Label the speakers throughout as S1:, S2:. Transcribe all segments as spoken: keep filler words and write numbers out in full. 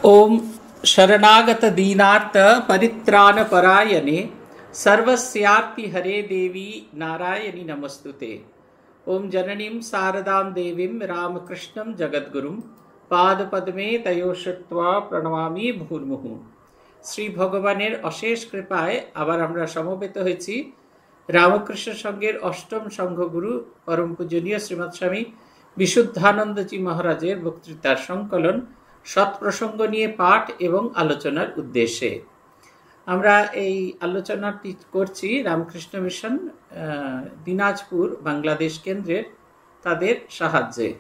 S1: ओम शरणागत दीनार्थ परित्राण परायणे सर्वस्यार्ति हरे देवी नारायणी नमस्तुते। ओम जननीं शारदां देवीं रामकृष्णं जगद्गुरुं पादपद्मे तयो श्रुत्वा प्रणमामि मुहुर्मुहुः। শ্রী ভগবানের অশেষ কৃপায় আবার আমরা সমবেত হয়েছি রামকৃষ্ণ সংঘের অষ্টম সংঘগুরু পরম পূজনীয় শ্রীমৎ স্বামী বিশুদ্ধানন্দজি মহারাজের বক্তৃতার সংকলন সৎপ্রসঙ্গ নিয়ে পাঠ এবং আলোচনার উদ্দেশ্যে। আমরা এই আলোচনাটি করছি রামকৃষ্ণ মিশন দিনাজপুর বাংলাদেশ কেন্দ্রের তাদের সাহায্যে।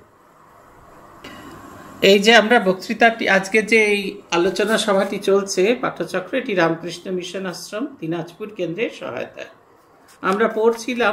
S1: এই যে আমরা বক্তৃতাটি আজকে যে এই আলোচনা সভাটি চলছে পাঠচক্র, এটি রামকৃষ্ণ মিশন আশ্রম দিনাজপুর কেন্দ্রের সহায়তায় আমরা পড়ছিলাম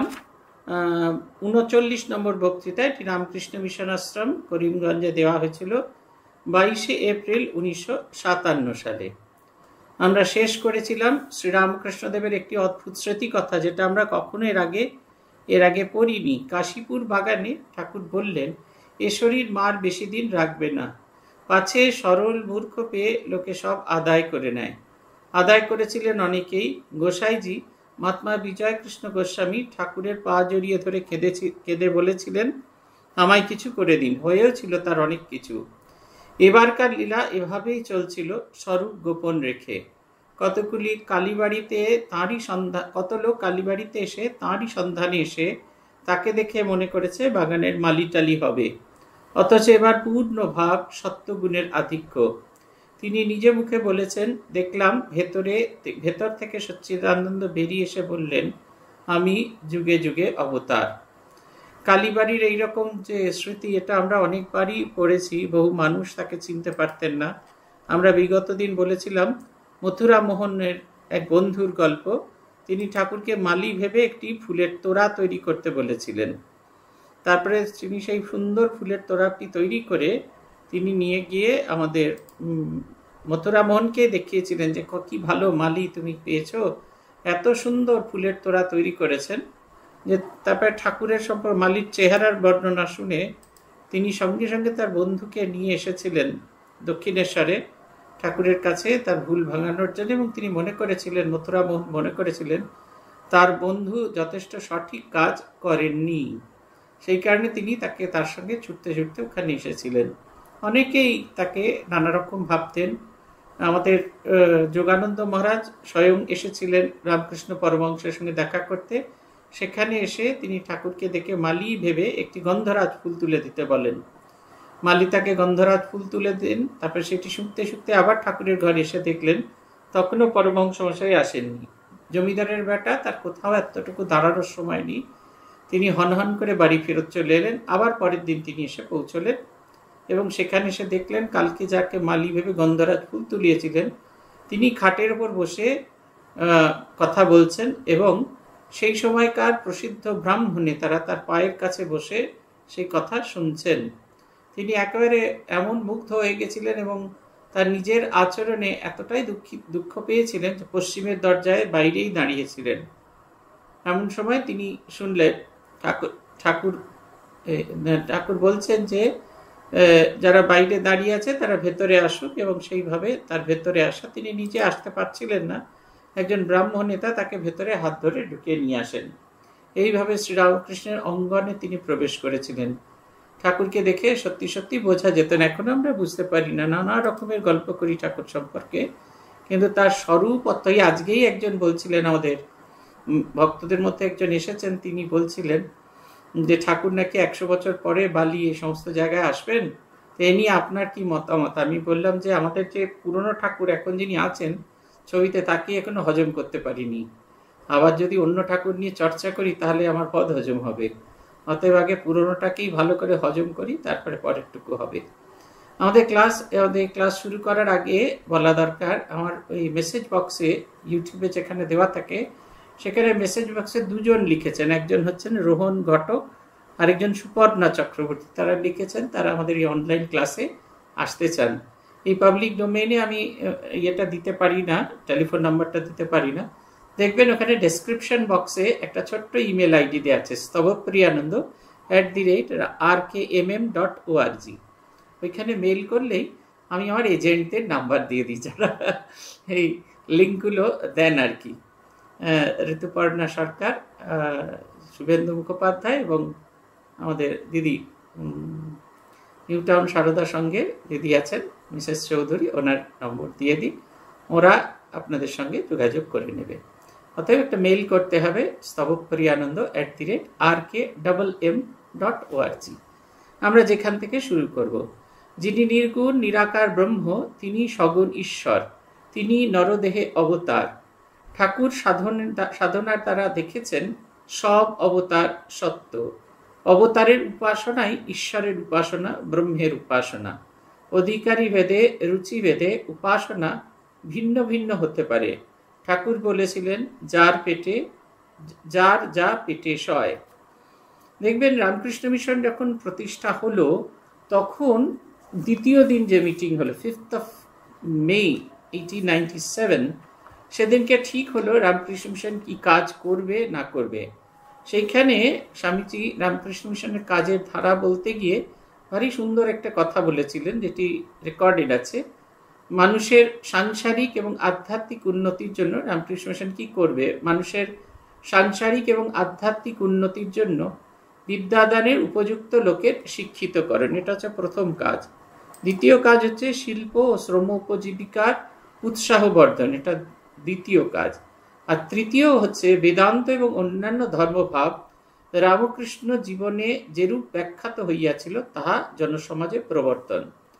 S1: উনচল্লিশ নম্বর বক্তৃতা। এটি রামকৃষ্ণ মিশন আশ্রম করিমগঞ্জে দেওয়া হয়েছিল বাইশে এপ্রিল উনিশশো সাতান্ন সালে। আমরা শেষ করেছিলাম শ্রীরামকৃষ্ণদেবের একটি অদ্ভুত স্মৃতি কথা, যেটা আমরা কখনো এর আগে এর আগে পড়িনি। কাশীপুর বাগানে ঠাকুর বললেন, এ শরীর মার বেশি দিন রাখবে না, পাছে সরল মূর্খ পেয়ে লোকে সব আদায় করে নেয়। আদায় করেছিলেন অনেকেই। গোসাইজি মহাত্মা বিজয় কৃষ্ণ গোস্বামী ঠাকুরের পা জড়িয়ে ধরে কেঁদেছি কেঁদে বলেছিলেন, আমায় কিছু করে দিন। হয়েও ছিল তার অনেক কিছু। এবারকার লীলা এভাবেই চলছিল, স্বরূপ গোপন রেখে। কতগুলি কালীবাড়িতে তাঁরই সন্ধান কত লোক কালীবাড়িতে এসে তাঁরই সন্ধানে এসে তাকে দেখে মনে করেছে বাগানের মালিটালি হবে, অথচ এবার পূর্ণ ভাব সত্যগুণের আধিক্য। তিনি নিজে মুখে বলেছেন, দেখলাম ভেতরে ভেতর থেকে সচ্চিদানন্দ বেরিয়ে এসে বললেন, আমি যুগে যুগে অবতার। কালীবাড়ির এইরকম যে স্মৃতি, এটা আমরা অনেকবারই পড়েছি। বহু মানুষ তাকে চিনতে পারতেন না। আমরা বিগত দিন বলেছিলাম মথুরা মোহনের এক বন্ধুর গল্প। তিনি ঠাকুরকে মালি ভেবে একটি ফুলের তোড়া তৈরি করতে বলেছিলেন। তারপরে তিনি সেই সুন্দর ফুলের তোড়াটি তৈরি করে তিনি নিয়ে গিয়ে আমাদের মথুরা মোহনকে দেখিয়েছিলেন যে কি ভালো মালি তুমি পেয়েছো, এত সুন্দর ফুলের তোড়া তৈরি করেছেন। যে তারপরে ঠাকুরের সম্পর্কে মালির চেহারার বর্ণনা শুনে তিনি সঙ্গে সঙ্গে তার বন্ধুকে নিয়ে এসেছিলেন দক্ষিণেশ্বরে ঠাকুরের কাছে তার ভুল ভাঙানোর জন্য, এবং তিনি মনে করেছিলেন, মথুরা মোহন মনে করেছিলেন তার বন্ধু যথেষ্ট সঠিক কাজ করেননি। সেই কারণে তিনি তাকে তার সঙ্গে ছুটতে ছুটতে ওখানে এসেছিলেন। অনেকেই তাকে নানা রকম ভাবতেন। আমাদের যোগানন্দ মহারাজ স্বয়ং এসেছিলেন রামকৃষ্ণ পরমহংসের সঙ্গে দেখা করতে। সেখানে এসে তিনি ঠাকুরকে দেখে মালি ভেবে একটি গন্ধরাজ ফুল তুলে দিতে বলেন। মালি তাকে গন্ধরাজ ফুল তুলে দেন। তারপরে সেটি শুকতে শুকতে আবার ঠাকুরের ঘরে এসে দেখলেন তখনও পরমহংস মশাই আসেননি। জমিদারের বেটা, তার কোথাও এতটুকু দাঁড়ানোর সময় নেই। তিনি হনহন করে বাড়ি ফেরত চলে এলেন। আবার পরের দিন তিনি এসে পৌঁছলেন এবং সেখানে এসে দেখলেন কালকে যাকে মালি ভেবে গন্ধরাজ ফুল তুলিয়েছিলেন তিনি খাটের ওপর বসে কথা বলছেন, এবং সেই সময়কার প্রসিদ্ধ ব্রাহ্মণে তারা তার পায়ের কাছে বসে সেই কথা শুনছেন। তিনি একেবারে এমন মুগ্ধ হয়ে গেছিলেন এবং তার নিজের আচরণে এতটাই দুঃখিত দুঃখ পেয়েছিলেন যে পশ্চিমের দরজায় বাইরেই দাঁড়িয়েছিলেন। এমন সময় তিনি শুনলেন ঠাকুর ঠাকুর ঠাকুর বলছেন যে যারা বাইরে দাঁড়িয়ে আছে তারা ভেতরে আসুক, এবং সেইভাবে তার ভেতরে আসা। তিনি নিজে আসতে পারছিলেন না, একজন ব্রাহ্মণ নেতা তাকে ভেতরে হাত ধরে ঢুকিয়ে নিয়ে আসেন। এইভাবে শ্রীরামকৃষ্ণের অঙ্গনে তিনি প্রবেশ করেছিলেন। ঠাকুরকে দেখে সত্যি সত্যি বোঝা যেত না। এখন আমরা বুঝতে পারি না, নানা রকমের গল্প করি ঠাকুর সম্পর্কে, কিন্তু তার স্বরূপ অতই। আজকেই একজন বলছিলেন, আমাদের ভক্তদের মধ্যে একজন এসেছেন, তিনি বলছিলেন যে ঠাকুর নাকি একশো বছর পরে বালি এই সমস্ত জায়গায় আসবেন, তো এ নিয়ে আপনার কি মতামত? আমি বললাম যে আমাদের যে পুরনো ঠাকুর এখন যিনি আছেন ছবিতে, তাকে এখনো হজম করতে পারিনি। আবার যদি অন্য ঠাকুর নিয়ে চর্চা করি তাহলে আমার পদ হজম হবে। অতএব আগে পুরনোটাকেই ভালো করে হজম করি, তারপরে পরেরটুকু হবে। আমাদের ক্লাস আমাদের ক্লাস শুরু করার আগে বলা দরকার, আমার ওই মেসেজ বক্সে ইউটিউবে যেখানে দেওয়া থাকে সেখানে মেসেজ বক্সে দুজন লিখেছেন। একজন হচ্ছেন রোহন ঘটক, আরেকজন সুপর্ণা চক্রবর্তী। তারা লিখেছেন তারা আমাদের এই অনলাইন ক্লাসে আসতে চান। এই পাবলিক ডোমেইনে আমি ইয়েটা দিতে পারি না, টেলিফোন নাম্বারটা দিতে পারি না। দেখবেন ওখানে ডেসক্রিপশন বক্সে একটা ছোট্ট ইমেল আইডি দেওয়া আছে, Stavapriyananda at the rate R K M M dot O R G. ওইখানে মেল করলেই আমি আমার এজেন্টদের নাম্বার দিয়ে দিই যারা এই লিঙ্কগুলো দেন আর কি। ঋতুপর্ণা সরকার, শুভেন্দু মুখোপাধ্যায় এবং আমাদের দিদি নিউটাউন সারদার সঙ্গে দিদি আছেন মিসেস চৌধুরী, ওনার নম্বর দিয়ে দিই, ওরা আপনাদের সঙ্গে যোগাযোগ করে নেবে। অতএব একটা মেইল করতে হবে Stavapriyananda at the rate R K double M dot ORG. আমরা যেখান থেকে শুরু করব। যিনি নির্গুণ নিরাকার ব্রহ্ম, তিনি সগুণ ঈশ্বর, তিনি নরদেহে অবতার। ঠাকুর সাধন সাধনার দ্বারা দেখেছেন সব অবতার সত্য। অবতারের উপাসনাই ঈশ্বরের উপাসনা, ব্রহ্মের উপাসনা। অধিকারী ভেদে, রুচি ভেদে উপাসনা ভিন্ন ভিন্ন হতে পারে। ঠাকুর বলেছিলেন, যার পেটে যার যা পেটে সয়। দেখবেন রামকৃষ্ণ মিশন যখন প্রতিষ্ঠা হলো, তখন দ্বিতীয় দিন যে মিটিং হলো fifth of May eighteen ninety seven, সেদিনকে ঠিক হলো রামকৃষ্ণ মিশন কি কাজ করবে না করবে। সেইখানে স্বামীজি রামকৃষ্ণ মিশনের কাজের ধারা বলতে গিয়ে ভারী সুন্দর একটা কথা বলেছিলেন, যেটি রেকর্ডেড আছে। মানুষের সাংসারিক এবং আধ্যাত্মিক উন্নতির জন্য রামকৃষ্ণ মিশন কি করবে? মানুষের সাংসারিক এবং আধ্যাত্মিক উন্নতির জন্য বিদ্যাদানের উপযুক্ত লোকের শিক্ষিত করেন, এটা হচ্ছে প্রথম কাজ। দ্বিতীয় কাজ হচ্ছে শিল্প ও শ্রম উপজীবিকার উৎসাহ বর্ধন, এটা দ্বিতীয় কাজ। আর তৃতীয় হচ্ছে বেদান্ত এবং অন্যান্য ধর্মভাব রামকৃষ্ণ জীবনে যেরূপ ব্যাখ্যাত হইয়াছিল তাহা জনসমাজে প্রবর্তন।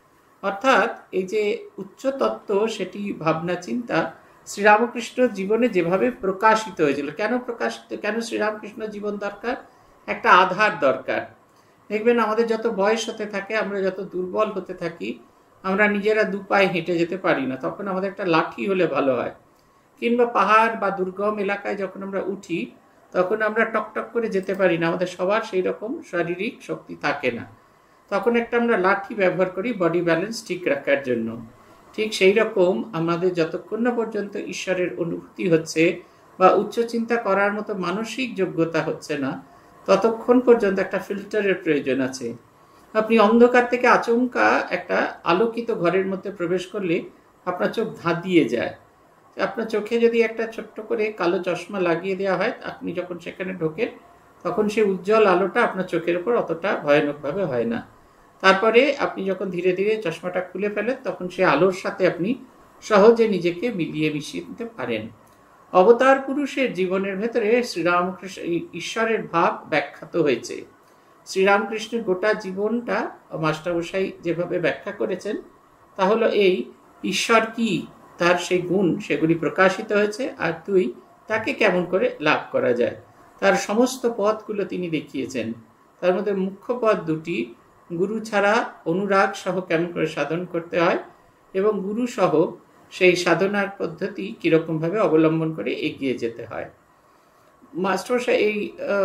S1: অর্থাৎ এই যে উচ্চ তত্ত্ব, সেটি ভাবনা চিন্তা শ্রীরামকৃষ্ণ জীবনে যেভাবে প্রকাশিত হয়েছিল। কেন প্রকাশিত, কেন শ্রীরামকৃষ্ণ জীবন দরকার? একটা আধার দরকার। দেখবেন আমাদের যত বয়স হতে থাকে, আমরা যত দুর্বল হতে থাকি, আমরা নিজেরা দু পায়ে হেঁটে যেতে পারি না, তখন আমাদের একটা লাঠি হলে ভালো হয়। কিংবা পাহাড় বা দুর্গম এলাকায় যখন আমরা উঠি, তখন আমরা টকটক করে যেতে পারি না, আমাদের সবার সেই রকম শারীরিক শক্তি থাকে না, তখন একটা আমরা লাঠি ব্যবহার করি বডি ব্যালেন্স ঠিক রাখার জন্য। ঠিক সেই রকম আমাদের যতক্ষণ না পর্যন্ত ঈশ্বরের অনুভূতি হচ্ছে বা উচ্চ চিন্তা করার মতো মানসিক যোগ্যতা হচ্ছে না, ততক্ষণ পর্যন্ত একটা ফিল্টারের প্রয়োজন আছে। আপনি অন্ধকার থেকে আচমকা একটা আলোকিত ঘরের মধ্যে প্রবেশ করলে আপনার চোখ ধাঁধিয়ে যায়। আপনার চোখে যদি একটা ছোট্ট করে কালো চশমা লাগিয়ে দেওয়া হয়, আপনি যখন সেখানে ঢোকেন তখন সেই উজ্জ্বল আলোটা আপনার চোখের উপর অতটা ভয়ানকভাবে হয় না। তারপরে আপনি যখন ধীরে ধীরে চশমাটা খুলে ফেলেন, তখন সেই আলোর সাথে আপনি সহজে নিজেকে মিলিয়ে মিশিয়ে নিতে পারেন। অবতার পুরুষের জীবনের ভেতরে শ্রীরামকৃষ্ণ ঈশ্বরের ভাব ব্যাখ্যাত হয়েছে। শ্রীরামকৃষ্ণের গোটা জীবনটা মাস্টারমশাই যেভাবে ব্যাখ্যা করেছেন, তা হলো এই, ঈশ্বর কি, তার সেই গুণ, সেগুলি প্রকাশিত হয়েছে, আর তুই তাকে কেমন করে লাভ করা যায়, তার সমস্ত পথগুলো তিনি দেখিয়েছেন। তার মধ্যে মুখ্য পথ দুটি, গুরু ছাড়া অনুরাগ সহ কেমন করে সাধন করতে হয়, এবং গুরু সহ সেই সাধনার পদ্ধতি কীরকমভাবে অবলম্বন করে এগিয়ে যেতে হয়। মাস্টারমশাই এই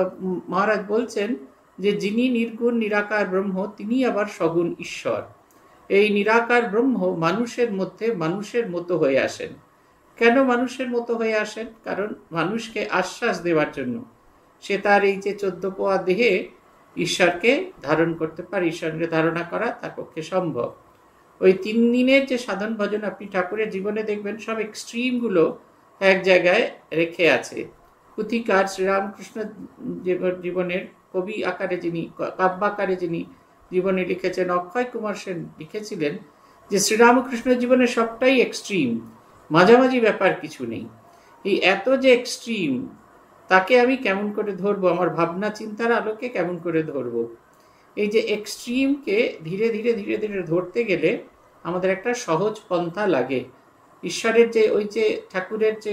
S1: মহারাজ বলছেন যে যিনি নির্গুণ নিরাকার ব্রহ্ম, তিনি আবার সগুণ ঈশ্বর। এই নিরাকার ব্রহ্ম মানুষের মধ্যে মানুষের মতো হয়ে আসেন। কেন মানুষের মতো হয়ে আসেন? কারণ মানুষকে আশ্বাস দেওয়ার জন্য। সে তার এই যে চোদ্দ পোয়া দেহে ঈশ্বরকে ধারণ করতে পারে, ঈশ্বরকে ধারণা করা তার পক্ষে সম্ভব। ওই তিন দিনের যে সাধন ভজন আপনি ঠাকুরের জীবনে দেখবেন, সব এক্সট্রিমগুলো এক জায়গায় রেখে আছে। পুথিকার শ্রীরামকৃষ্ণ জীবনের কবি আকারে যিনি, কাব্যাকারে যিনি জীবনে লিখেছেন, অক্ষয় কুমার সেন লিখেছিলেন যে শ্রীরামকৃষ্ণের জীবনে সবটাই এক্সট্রিম, মাঝামাঝি ব্যাপার কিছু নেই। এই এত যে এক্সট্রিম, তাকে আমি কেমন করে ধরবো, আমার ভাবনা চিন্তার আলোকে কেমন করে ধরবো? এই যে এক্সট্রিমকে ধীরে ধীরে ধীরে ধীরে ধরতে গেলে আমাদের একটা সহজ পন্থা লাগে। ঈশ্বরের যে ওই যে ঠাকুরের যে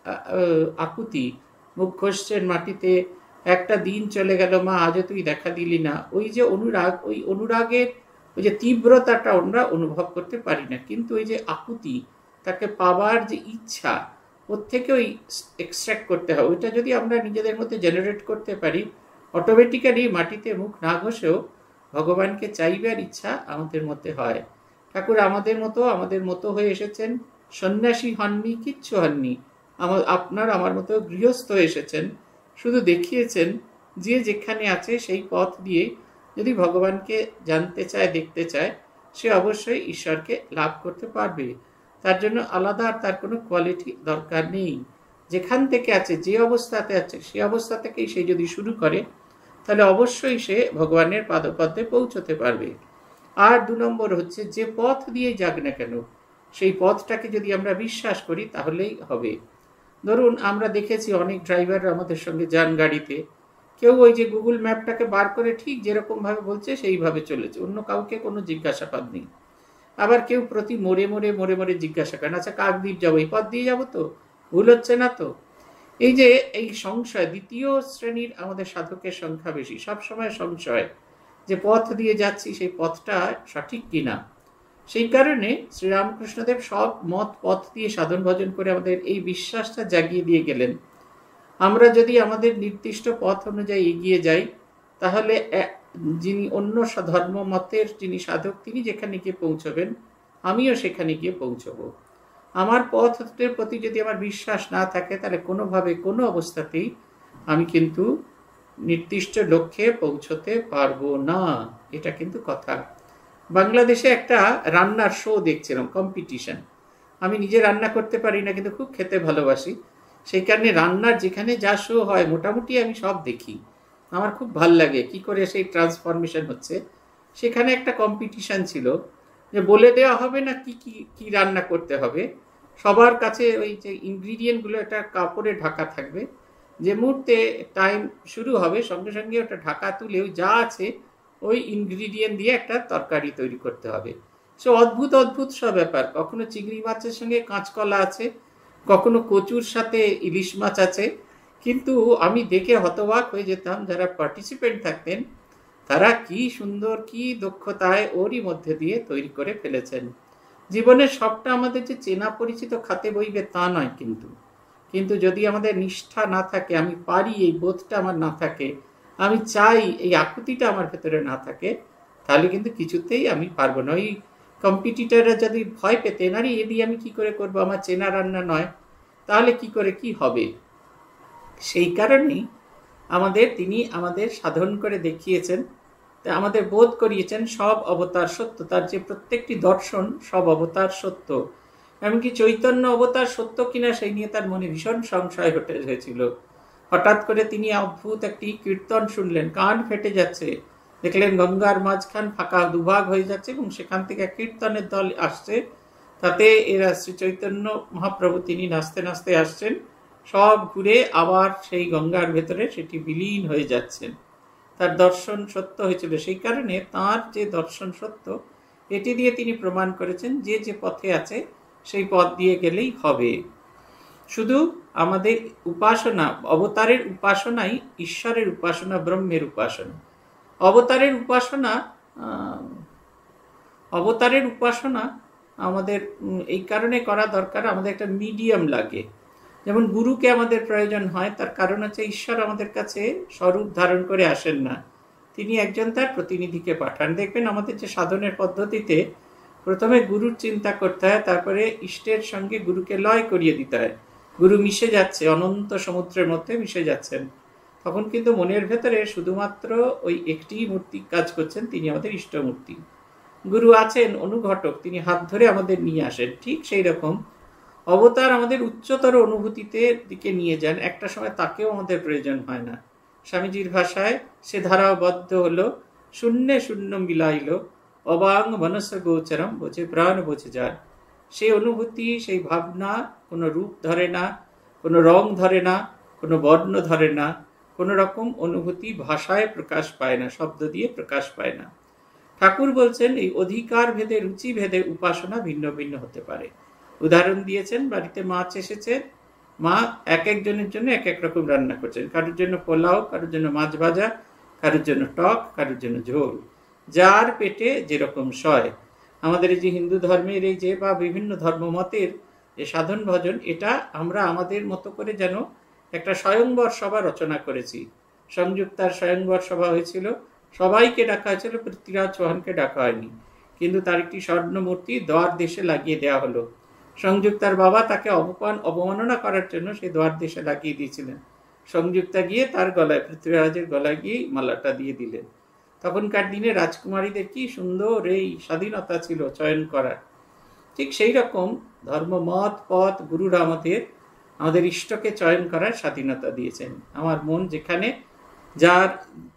S1: আকুতি, মুখ ঘষছেন মাটিতে, একটা দিন চলে গেল মা আজও তুই দেখা দিলি না, ওই যে অনুরাগ, ওই অনুরাগের ওই যে তীব্রতাটা আমরা অনুভব করতে পারি না, কিন্তু ওই যে আকুতি, তাকে পাওয়ার যে ইচ্ছা, ওর থেকে ওই এক্সট্রাক্ট করতে হয়। ওইটা যদি আমরা নিজেদের মধ্যে জেনারেট করতে পারি, অটোমেটিক্যালি মাটিতে মুখ না ঘষেও ভগবানকে চাইবার ইচ্ছা আমাদের মধ্যে হয়। ঠাকুর আমাদের মতো আমাদের মতো হয়ে এসেছেন, সন্ন্যাসী হননি, কিচ্ছু হননি, আমার আপনার আমার মতো গৃহস্থ এসেছেন, শুধু দেখিয়েছেন যে যেখানে আছে সেই পথ দিয়ে যদি ভগবানকে জানতে চায়, দেখতে চায়, সে অবশ্যই ঈশ্বরকে লাভ করতে পারবে। তার জন্য আলাদা আর তার কোনো কোয়ালিটি দরকার নেই। যেখান থেকে আছে, যে অবস্থাতে আছে, সে অবস্থা থেকেই সে যদি শুরু করে, তাহলে অবশ্যই সে ভগবানের পাদপদ্মে পৌঁছতে পারবে। আর দু নম্বর হচ্ছে, যে পথ দিয়ে যাক না কেন, সেই পথটাকে যদি আমরা বিশ্বাস করি তাহলেই হবে। ধরুন, আমরা দেখেছি অনেক ড্রাইভাররা আমাদের সঙ্গে যান গাড়িতে, কেউ ওই যে গুগল ম্যাপটাকে বার করে ঠিক যেরকমভাবে বলছে সেইভাবে চলেছে, অন্য কাউকে কোনো জিজ্ঞাসাবাদ নেই। আবার কেউ প্রতি মোড়ে মোড়ে মোড়ে মোড়ে জিজ্ঞাসা করেন, আচ্ছা কাকদ্বীপ যাবো, এই পথ দিয়ে যাবো তো, ভুল হচ্ছে না তো? এই যে এই সংশয়, দ্বিতীয় শ্রেণীর আমাদের সাধকের সংখ্যা বেশি, সবসময় সংশয় যে পথ দিয়ে যাচ্ছি সেই পথটা সঠিক কিনা। সেই কারণে শ্রীরামকৃষ্ণদেব সব মত পথ দিয়ে সাধন ভজন করে আমাদের এই বিশ্বাসটা জাগিয়ে দিয়ে গেলেন। আমরা যদি আমাদের নির্দিষ্ট পথ অনুযায়ী এগিয়ে যাই, তাহলে যিনি অন্য ধর্ম মতের যিনি সাধক, তিনি যেখানে গিয়ে পৌঁছবেন, আমিও সেখানে গিয়ে পৌঁছবো। আমার পথের প্রতি যদি আমার বিশ্বাস না থাকে, তাহলে কোনোভাবে কোনো অবস্থাতেই আমি কিন্তু নির্দিষ্ট লক্ষ্যে পৌঁছতে পারবো না। এটা কিন্তু কথা। বাংলাদেশে একটা রান্নার শো দেখছিলাম, কম্পিটিশন। আমি নিজে রান্না করতে পারি না, কিন্তু খুব খেতে ভালোবাসি। সেই কারণে রান্নার যেখানে যা শো হয় মোটামুটি আমি সব দেখি। আমার খুব ভাল লাগে কি করে সেই ট্রান্সফরমেশন হচ্ছে। সেখানে একটা কম্পিটিশন ছিল যে বলে দেওয়া হবে না কি কি কি রান্না করতে হবে। সবার কাছে ওই যে ইনগ্রিডিয়েন্টগুলো একটা কাপড়ে ঢাকা থাকবে, যে মুহূর্তে টাইম শুরু হবে সঙ্গে সঙ্গে ওটা ঢাকা তুলে ওই যা আছে ওই ইনগ্রিডিয়েন্ট দিয়ে একটা তরকারি তৈরি করতে হবে। সে অদ্ভুত অদ্ভুত সব ব্যাপার। কখনো চিংড়ি মাছের সঙ্গে কাঁচকলা আছে, কখনো কচুর সাথে ইলিশ মাছ আছে। কিন্তু আমি দেখে হতবাক হয়ে যেতাম, যারা পার্টিসিপেন্ট থাকতেন তারা কি সুন্দর, কি দক্ষতায় ওরই মধ্যে দিয়ে তৈরি করে ফেলেছেন। জীবনের সবটা আমাদের যে চেনা পরিচিত খাতে বইবে তা নয়, কিন্তু কিন্তু যদি আমাদের নিষ্ঠা না থাকে, আমি পারি এই বোধটা আমার না থাকে, আমি চাই এই আকুতিটা আমার ভেতরে না থাকে, তাহলে কিন্তু কিছুতেই আমি পারবো না। ওই কম্পিটিটররা যদি ভয় পেতেন, আরে এ দিয়ে আমি কি করে করবো, আমার চেনা রান্না নয়, তাহলে কি করে কি হবে। সেই কারণেই আমাদের তিনি আমাদের সাধন করে দেখিয়েছেন, আমাদের বোধ করিয়েছেন সব অবতার সত্য। তার যে প্রত্যেকটি দর্শন সব অবতার সত্য। এমনকি চৈতন্য অবতার সত্য কিনা সেই নিয়ে তার মনে ভীষণ সংশয় ঘটে হয়েছিল। হঠাৎ করে তিনি অদ্ভুত একটি কীর্তন শুনলেন, কান ফেটে যাচ্ছে। দেখলেন গঙ্গার মাঝখান ফাঁকা দুভাগ হয়ে যাচ্ছে এবং সেখান থেকে কীর্তনের দল আসছে। তাতে এরা শ্রী চৈতন্য মহাপ্রভু তিনি নাচতে নাচতে আসছেন, সব ঘুরে আবার সেই গঙ্গার ভেতরে সেটি বিলীন হয়ে যাচ্ছেন। তার দর্শন সত্য হয়েছিল। সেই কারণে তার যে দর্শন সত্য, এটি দিয়ে তিনি প্রমাণ করেছেন যে যে পথে আছে সেই পথ দিয়ে গেলেই হবে। শুধু আমাদের উপাসনা, অবতারের উপাসনাই ঈশ্বরের উপাসনা, ব্রহ্মের উপাসনা। অবতারের উপাসনা অবতারের উপাসনা আমাদের এই কারণে করা দরকার, আমাদের একটা মিডিয়াম লাগে। যেমন গুরুকে আমাদের প্রয়োজন হয়, তার কারণ হচ্ছে ঈশ্বর আমাদের কাছে স্বরূপ ধারণ করে আসেন না, তিনি একজন তার প্রতিনিধিকে পাঠান। দেখবেন আমাদের যে সাধনের পদ্ধতিতে প্রথমে গুরুর চিন্তা করতে হয়, তারপরে ইষ্টের সঙ্গে গুরুকে লয় করিয়ে দিতে হয়। গুরু মিশে যাচ্ছে, অনন্ত সমুদ্রের মধ্যে মিশে যাচ্ছেন, তখন কিন্তু মনের ভেতরে শুধুমাত্র ওই একটি মূর্তি কাজ করছেন, তিনি আমাদের ইষ্টমূর্তি। গুরু আছেন অনুঘটক, তিনি হাত ধরে আমাদের নিয়ে আসেন। ঠিক সেই রকম অবতার আমাদের উচ্চতর অনুভূতিতে দিকে নিয়ে যান। একটা সময় তাকেও আমাদের প্রয়োজন হয় না। স্বামীজির ভাষায় সে ধারাবদ্ধ হলো, শূন্যে শূন্য মিলাইল, অবাং মনস গোচরম, বোঝে প্রাণ বোঝে যার। সেই অনুভূতি, সেই ভাবনা কোনো রূপ ধরে না, কোনো রং ধরে না, কোনো বর্ণ ধরে না, কোনো রকম অনুভূতি ভাষায় প্রকাশ পায় না, শব্দ দিয়ে প্রকাশ পায় না। ঠাকুর বলছেন এই অধিকার ভেদে, রুচি ভেদে উপাসনা ভিন্ন ভিন্ন হতে পারে। উদাহরণ দিয়েছেন, বাড়িতে মাছ এসেছে, মা এক একজনের জন্য এক এক রকম রান্না করছেন। কারোর জন্য পোলাও, কারোর জন্য মাছ ভাজা, কারোর জন্য টক, কারোর জন্য ঝোল, যার পেটে যেরকম সয়। আমাদের এই যে হিন্দু ধর্মের এই যে বা বিভিন্ন ধর্মমতের যে সাধন ভজন, এটা আমরা আমাদের মতো করে যেন একটা স্বয়ংবর সভা রচনা করেছি। সংযুক্তার স্বয়ংবর সভা হয়েছিল, সবাইকে ডাকা হয়েছিল, পৃথ্বীরাজ চৌহানকে ডাকা হয়নি। কিন্তু তার একটি স্বর্ণ মূর্তি দ্বার দেশে লাগিয়ে দেওয়া হলো। সংযুক্তার বাবা তাকে অপমান অবমাননা করার জন্য সেই দ্বার দেশে লাগিয়ে দিয়েছিলেন। সংযুক্তা গিয়ে তার গলায়, পৃথ্বীরাজের গলায় গিয়ে মালাটা দিয়ে দিলেন। তখনকার দিনে রাজকুমারীদের কি সুন্দর এই স্বাধীনতা ছিল চয়ন করার। ঠিক সেই রকম ধর্ম, মত, পথ গুরুরা আমাদের আমাদের ইষ্টকে চয়ন করার স্বাধীনতা দিয়েছেন। আমার মন যেখানে, যার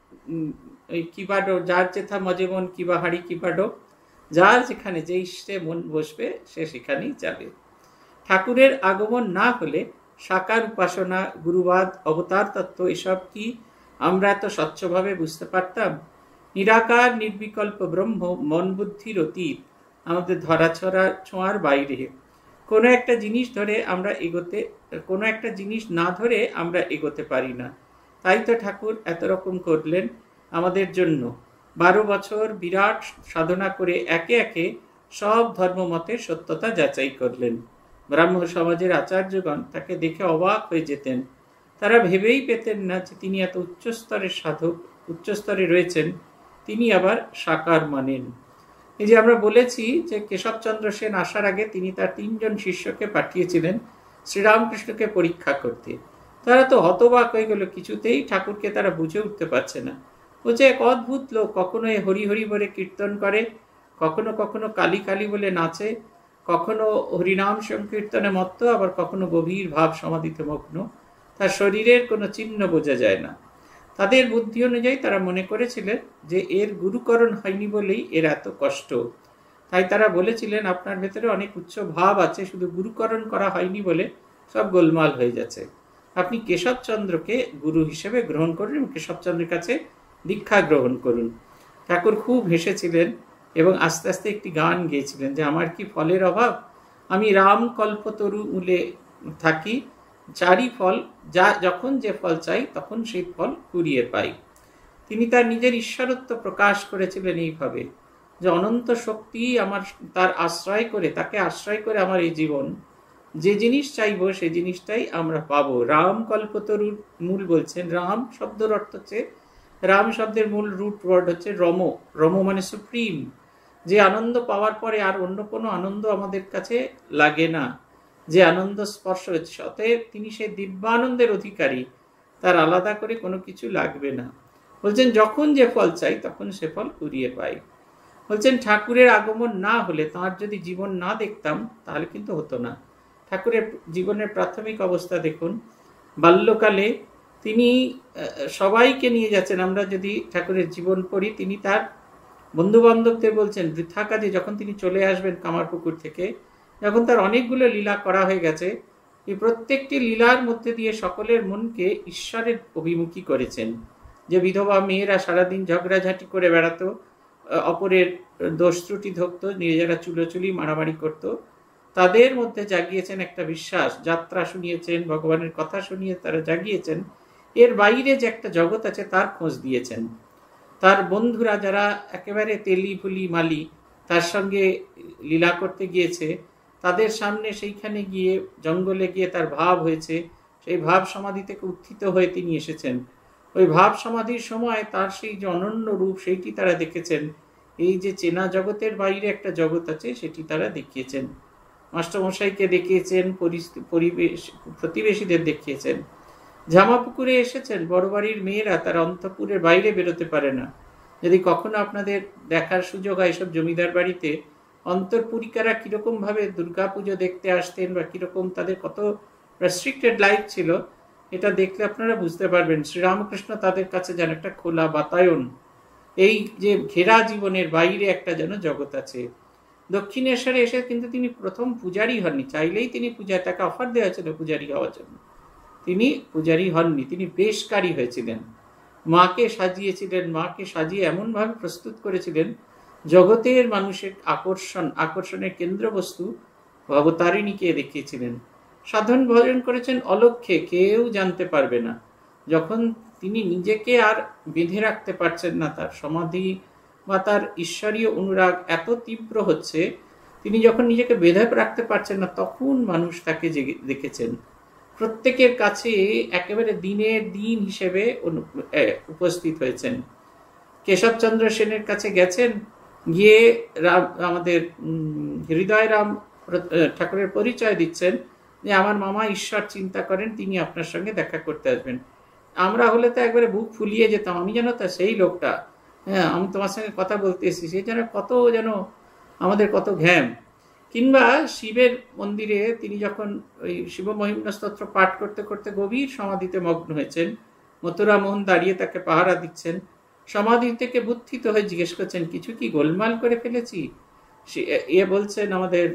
S1: ওই কিবাডো, যার যেথা মজে মন কিবা হাড়ি কিবাডো, যার যেখানে যে ইষ্টে মন বসবে সে সেখানেই যাবে। ঠাকুরের আগমন না হলে সাকার উপাসনা, গুরুবাদ, অবতার তত্ত্ব এসব কি আমরা এত স্বচ্ছভাবে বুঝতে পারতাম? নিরাকার নির্বিকল্প ব্রহ্ম মন বুদ্ধির অতীত, আমাদের ধরাছড়া ছোঁয়ার বাইরে। কোনো একটা জিনিস ধরে আমরা এগোতে কোনো একটা জিনিস না ধরে আমরা এগোতে পারি না। তাই তো ঠাকুর এত রকম করলেন আমাদের জন্য। বারো বছর বিরাট সাধনা করে একে একে সব ধর্মমতের সত্যতা যাচাই করলেন। ব্রাহ্ম সমাজের আচার্যগণ তাকে দেখে অবাক হয়ে যেতেন। তারা ভেবেই পেতেন না যে তিনি এত উচ্চস্তরের সাধক, উচ্চস্তরে রয়েছেন, তিনি আবার সাকার মানেন। এই যে আমরা বলেছি যে কেশবচন্দ্র সেন আসার আগে তিনি তার তিনজন শিষ্যকে পাঠিয়েছিলেন শ্রীরামকৃষ্ণকে পরীক্ষা করতে। তারা তো হতবাক হয়ে গেল, কিছুতেই ঠাকুরকে তারা বুঝে উঠতে পারছে না। ও যে এক অদ্ভুত লোক, কখনো এ হরি হরি বলে কীর্তন করে, কখনো কখনো কালী কালী বলে নাচে, কখনো হরিনাম সংকীর্তনে মত্ত, আবার কখনো গভীর ভাব সমাধিতে মগ্ন। তার শরীরের কোনো চিহ্ন বোঝা যায় না। তাদের বুদ্ধি অনুযায়ী তারা মনে করেছিলেন যে এর গুরুকরণ হয়নি বলেই এর এত কষ্ট। তাই তারা বলেছিলেন আপনার ভেতরে অনেক উচ্চ ভাব আছে, শুধু গুরুকরণ করা হয়নি বলে সব গোলমাল হয়ে যাচ্ছে। আপনি কেশবচন্দ্রকে গুরু হিসেবে গ্রহণ করুন এবং কেশবচন্দ্রের কাছে দীক্ষা গ্রহণ করুন। ঠাকুর খুব হেসেছিলেন এবং আস্তে আস্তে একটি গান গেয়েছিলেন যে আমার কি ফলের অভাব, আমি রাম কল্পতরু মূলে থাকি, চারি ফল, যা যখন যে ফল চাই তখন সেই ফল কুড়িয়ে পাই। তিনি তার নিজের ঈশ্বরত্ব প্রকাশ করেছিলেন এইভাবে যে অনন্ত শক্তি আমার, তার আশ্রয় করে, তাকে আশ্রয় করে আমার এই জীবন, যে জিনিস চাইবো সেই জিনিসটাই আমরা পাবো। রাম কল্পতরুর মূল বলছেন, রাম শব্দের অর্থ হচ্ছে, রাম শব্দের মূল রুট ওয়ার্ড হচ্ছে রম। রম মানে সুপ্রিম, যে আনন্দ পাওয়ার পরে আর অন্য কোনো আনন্দ আমাদের কাছে লাগে না, যে আনন্দ স্পর্শ হচ্ছে, অতএব তিনি সেই দিব্যানন্দের অধিকারী, তার আলাদা করে কোনো কিছু লাগবে না। বলছেন যখন যে ফল চাই তখন সে ফল কুড়িয়ে পাই। বলছেন ঠাকুরের আগমন না হলে, তাঁর যদি জীবন না দেখতাম তাহলে কিন্তু হতো না। ঠাকুরের জীবনের প্রাথমিক অবস্থা দেখুন। বাল্যকালে তিনি সবাইকে নিয়ে যাচ্ছেন। আমরা যদি ঠাকুরের জীবন পড়ি, তিনি তার বন্ধু বান্ধবদের বলছেন বৃথা কাজে যখন তিনি চলে আসবেন কামারপুকুর থেকে, যখন তার অনেকগুলো লীলা করা হয়ে গেছে, এই প্রত্যেকটি লীলার মধ্যে দিয়ে সকলের মনকে ঈশ্বরের অভিমুখী করেছেন। যে বিধবা মেয়েরা সারাদিন ঝগড়াঝাটি করে বেড়াতো, অপরের দোষ ত্রুটি ধরত, নিজেরা চুলোচুলি মারামারি করত, তাদের মধ্যে জাগিয়েছেন একটা বিশ্বাস। যাত্রা শুনিয়েছেন, ভগবানের কথা শুনিয়ে তারা জাগিয়েছেন এর বাইরে যে একটা জগৎ আছে তার খোঁজ দিয়েছেন। তার বন্ধুরা যারা একেবারে তেলি ফুলি মালি তার সঙ্গে লীলা করতে গিয়েছে, তাদের সামনে সেইখানে গিয়ে, জঙ্গলে গিয়ে তার ভাব হয়েছে, সেই ভাব সমাধি থেকে উত্থিত হয়ে তিনি এসেছেন। ওই ভাব সমাধির সময় তার সেই যে অনন্য রূপ সেইটি তারা দেখেছেন। এই যে চেনা জগতের বাইরে একটা জগৎ আছে সেটি তারা দেখিয়েছেন। মাস্টারমশাইকে দেখিয়েছেন, পরিবেশ প্রতিবেশীদের দেখিয়েছেন। জামাপুকুরে এসেছেন, বড় বাড়ির মেয়েরা তার অন্তঃপুরের বাইরে বেরোতে পারে না। যদি কখনো আপনাদের দেখার সুযোগ হয় এসব জমিদার বাড়িতে, অন্তঃপুরিকারা কিরকম ভাবে দুর্গা পুজো দেখতে আসতেন বা কিরকম তাদের কত রেস্ট্রিক্টেড লাইফ ছিল, এটা দেখলে আপনারা বুঝতে পারবেন। শ্রীরামকৃষ্ণ তাদের কাছে যেন একটা খোলা বাতায়ন, এই যে ঘেরা জীবনের বাইরে একটা যেন জগৎ আছে। দক্ষিণেশ্বরে এসে কিন্তু তিনি প্রথম পূজারি হননি। চাইলেই তিনি পূজায়, তাকে অফার দেওয়া ছিল পূজারি হওয়ার জন্য, তিনি পূজারি হননি, তিনি বেশকারী হয়েছিলেন। মাকে সাজিয়েছিলেন, মাকে সাজিয়ে এমনভাবে প্রস্তুত করেছিলেন, জগতের মানুষের আকর্ষণ আকর্ষণের কেন্দ্রবস্তু অবতারিণীকে দেখিয়েছিলেন। সাধন ভজন করেছেন অলক্ষ্যে, কেউ জানতে পারবে না। যখন তিনি নিজেকে আর বেঁধে রাখতে পারছেন না, তার সমাধি বা তার ঈশ্বরীয় অনুরাগ এত তীব্র হচ্ছে, তিনি যখন নিজেকে বেঁধে রাখতে পারছেন না, তখন মানুষ তাকে দেখেছেন। প্রত্যেকের কাছে একেবারে দিনের দিন হিসেবে উপস্থিত হয়েছেন। কেশবচন্দ্র সেনের কাছে গেছেন, গিয়ে রাম আমাদের হৃদয় রাম ঠাকুরের পরিচয় দিচ্ছেন যে আমার মামা ঈশ্বর চিন্তা করেন, তিনি আপনার সঙ্গে দেখা করতে আসবেন। আমরা হলে তো একবারে বুক ফুলিয়ে যেতাম, আমি জানো তা সেই লোকটা, হ্যাঁ, আমি তোমার সঙ্গে কথা বলতে এসেছি, সে যেন কত যেন আমাদের কত ঘ্যাম। কিংবা শিবের মন্দিরে তিনি যখন ওই শিব মহিম্ন স্তোত্র পাঠ করতে করতে গভীর সমাধিতে মগ্ন হয়েছেন, মথুরা মোহন দাঁড়িয়ে তাকে পাহারা দিচ্ছেন, সমাধি থেকে বুদ্ধিত হয়ে জিজ্ঞেস করছেন, কিছু কি গোলমাল করে ফেলেছি? এ বলছেন আমাদের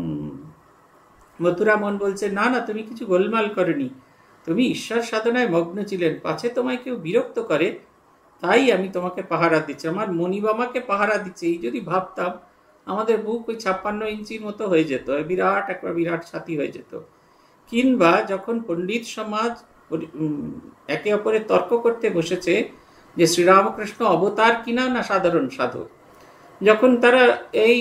S1: মথুরা মোহন বলছে, না না, তুমি কিছু গোলমাল করনি, তুমি ঈশ্বর সাধনায় মগ্ন ছিলেন, পাছে তোমায় কেউ বিরক্ত করে তাই আমি তোমাকে পাহারা দিচ্ছি, আমার মণিবামাকে পাহারা দিচ্ছি। এই যদি ভাবতাম আমাদের বুক ওই ছাপ্পান্ন ইঞ্চির মতো হয়ে যেত, বিরাট একটা বিরাট ছাতি হয়ে যেত। কিংবা যখন পণ্ডিত সমাজ একে অপরের তর্ক করতে বসেছে যে শ্রীরামকৃষ্ণ অবতার কিনা না সাধারণ সাধক, যখন তারা এই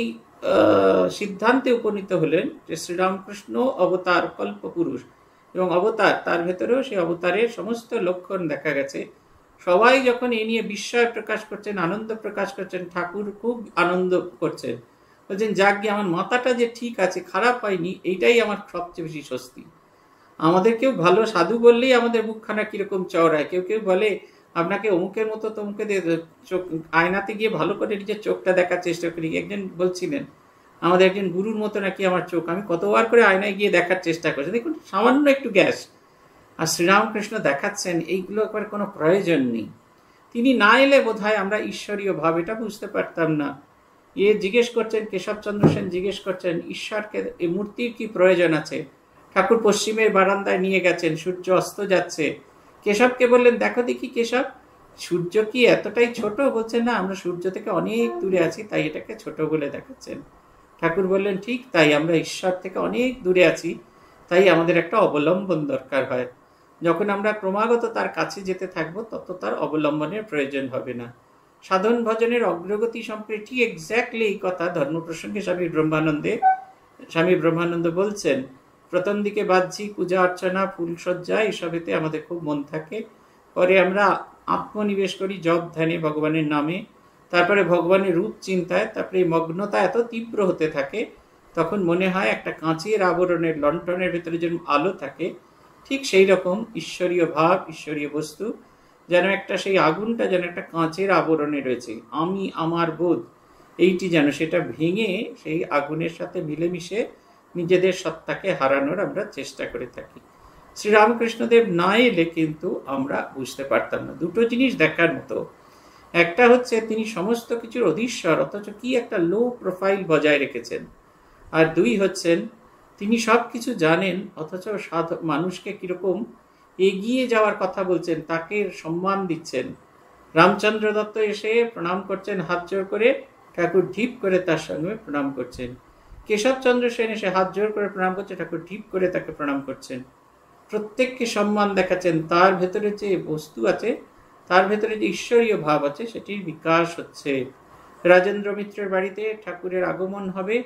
S1: সিদ্ধান্তে উপনীত হলেন যে শ্রীরামকৃষ্ণ অবতার কল্পপুরুষ এবং অবতার, তার ভেতরেও সেই অবতারের সমস্ত লক্ষণ দেখা গেছে, সবাই যখন এ নিয়ে বিস্ময় প্রকাশ করছেন, আনন্দ প্রকাশ করছেন, ঠাকুর খুব আনন্দ করছেন, বলছেন যাজ্ঞে আমার মাথাটা যে ঠিক আছে, খারাপ হয়নি, এইটাই আমার সবচেয়ে বেশি স্বস্তি। আমাদের কেউ ভালো সাধু বললেই আমাদের মুখখানা কিরকম চওড়ায়, কেউ কেউ বলে আপনাকে অমুকের মতো তমুকে চোখ, আয়নাতে গিয়ে ভালো করে নিজের চোখটা দেখার চেষ্টা করি। একজন বলছিলেন আমাদের একজন গুরুর মতো নাকি আমার চোখ, আমি কতবার করে আয়নায় গিয়ে দেখার চেষ্টা করছি, দেখুন সামান্য একটু গ্যাস। আর শ্রীরামকৃষ্ণ দেখাচ্ছেন এইগুলো একবার কোনো প্রয়োজন নেই। তিনি না এলে বোধহয় আমরা ঈশ্বরীয় ভাব এটা বুঝতে পারতাম না। এ জিজ্ঞেস করছেন, কেশবচন্দ্র সেন জিজ্ঞেস করছেন, ঈশ্বরকে এই মূর্তির কি প্রয়োজন আছে? ঠাকুর পশ্চিমের বারান্দায় নিয়ে গেছেন, সূর্য অস্ত যাচ্ছে, কেশবকে বললেন, দেখো দেখি কেশব, সূর্য কি এতটাই ছোট? বলছেন না, আমরা সূর্য থেকে অনেক দূরে আছি, তাই এটাকে ছোট বলে দেখাচ্ছেন। ঠাকুর বললেন, ঠিক তাই, আমরা ঈশ্বর থেকে অনেক দূরে আছি, তাই আমাদের একটা অবলম্বন দরকার হয়। যখন আমরা ক্রমাগত তার কাছে যেতে থাকবো, তত তার অবলম্বনের প্রয়োজন হবে না। সাধন ভজনের অগ্রগতি সম্পর্কে ঠিক এক্স্যাক্টলি এই কথা ধর্মপ্রসঙ্গে স্বামী ব্রহ্মানন্দে স্বামী ব্রহ্মানন্দ বলছেন, প্রথম দিকে বাহ্যিক পূজা অর্চনা, ফুলসজ্জা এসবেতে আমাদের খুব মন থাকে, পরে আমরা আত্মনিবেশ করি জপ ধ্যানে ভগবানের নামে, তারপরে ভগবানের রূপ চিন্তায়, তারপরে এই মগ্নতা এত তীব্র হতে থাকে, তখন মনে হয় একটা কাঁচের আবরণের লণ্ঠনের ভেতরে যেরকম আলো থাকে, ঠিক সেই রকম ঈশ্বরীয় ভাব, ঈশ্বরীয় বস্তু যেন একটা, সেই আগুনটা যেন একটা কাঁচের আবরণে রয়েছে, আমি আমার বোধ এইটি যেন সেটা ভেঙে সেই আগুনের সাথে মিলেমিশে নিজেদের সত্তাকে হারানোর আমরা চেষ্টা করে থাকি। শ্রীরামকৃষ্ণদেব না এলে কিন্তু আমরা বুঝতে পারতাম না। দুটো জিনিস দেখার মতো, একটা হচ্ছে তিনি সমস্ত কিছুর অধীশ্বর, অথচ কি একটা লো প্রোফাইল বজায় রেখেছেন, আর দুই হচ্ছেন তিনি সব কিছু জানেন, অথচ সাধক মানুষকে কিরকম এগিয়ে যাওয়ার কথা বলছেন, তাকে সম্মান দিচ্ছেন। রামচন্দ্র দত্ত এসে প্রণাম করছেন হাত জোর করে, ঠাকুর ঢিপ করে তার সঙ্গে প্রণাম করছেন। কেশবচন্দ্র সেন এসে হাত জোর করে প্রণাম করছে, ঠাকুর ঢিপ করে তাকে প্রণাম করছেন। প্রত্যেককে সম্মান দেখাচ্ছেন, তার ভেতরে যে বস্তু আছে, তার ভেতরে যে ঈশ্বরীয় ভাব আছে, সেটির বিকাশ হচ্ছে। রাজেন্দ্র মিত্রের বাড়িতে ঠাকুরের আগমন হবে,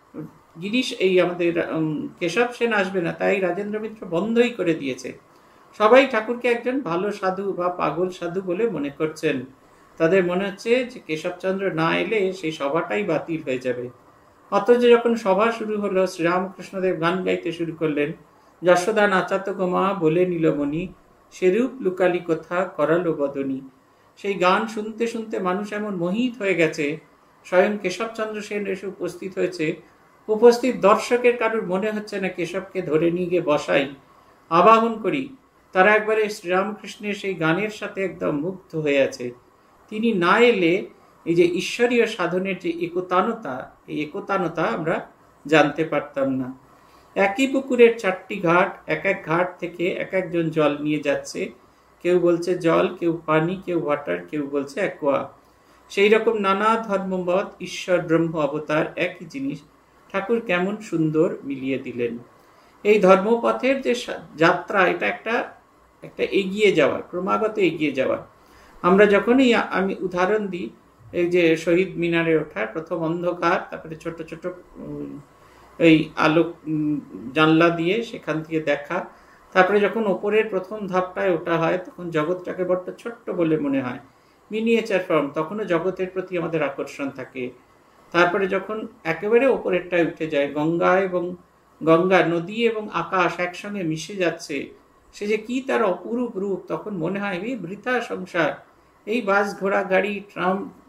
S1: গিরিশ এই আমাদের কেশব সেন আসবে না, তাই রাজেন্দ্র মিত্র বন্ধই করে দিয়েছে। সবাই ঠাকুরকে একজন ভালো সাধু বা পাগল সাধু বলে মনে করছেন, তাদের মনে হচ্ছে যে কেশবচন্দ্র না এলে সেই সভাটাই বাতিল হয়ে যাবে। অথচ যখন সভা শুরু হলো, শ্রীরামকৃষ্ণদেব গান গাইতে শুরু করলেন, যশোদা নাচাতো গোমা বলে নীলমণি, সেরূপ লুকালি কথা করালো বদনী। সেই গান শুনতে শুনতে মানুষ এমন মোহিত হয়ে গেছে, স্বয়ং কেশবচন্দ্র সেন এসে উপস্থিত হয়েছে। উপস্থিত দর্শকের কারুর মনে হচ্ছে না কেশবকে ধরে নিয়ে গিয়ে বসাই, আবাহন করি। তারা একবারে শ্রীরামকৃষ্ণের সেই গানের সাথে একদম মুগ্ধ হয়ে আছে। তিনি না এলে এই যে ঈশ্বরীয় সাধনের যে একতানতা, এই একতানতা আমরা জানতে পারতাম না। একই পুকুরের চারটি ঘাট, এক এক ঘাট থেকে এক একজন জল নিয়ে যাচ্ছে, কেউ বলছে জল, কেউ পানি, কেউ ওয়াটার, কেউ বলছে অ্যাকোয়া। সেই রকম নানা ধর্মমত, ঈশ্বর ব্রহ্ম অবতার একই জিনিস ঠাকুর কেমন সুন্দর মিলিয়ে দিলেন। এই ধর্মপথের যে যাত্রা, এটা একটা একটা এগিয়ে যাওয়া, ক্রমাগত এগিয়ে যাওয়া। আমরা যখনই, আমি উদাহরণ দিই, এই যে শহীদ মিনারে ওঠার প্রথম অন্ধকার, তারপরে ছোট ছোট এই আলোক জানলা দিয়ে সেখান থেকে দেখা, তারপরে যখন ওপরের প্রথম ধাপটায় ওঠা হয়, তখন জগৎটাকে বড্ড ছোট্ট বলে মনে হয়, মিনিয়েচার ফর্ম, তখনও জগতের প্রতি আমাদের আকর্ষণ থাকে। তারপরে যখন একেবারে ওপরেরটায় উঠে যায়, গঙ্গা এবং গঙ্গা, নদী এবং আকাশ একসঙ্গে মিশে যাচ্ছে, সে যে কি তার অপরূপ রূপ, তখন মনে হয় এই বৃথা সংসার, এই বাস ঘোড়া গাড়ি ট্রাম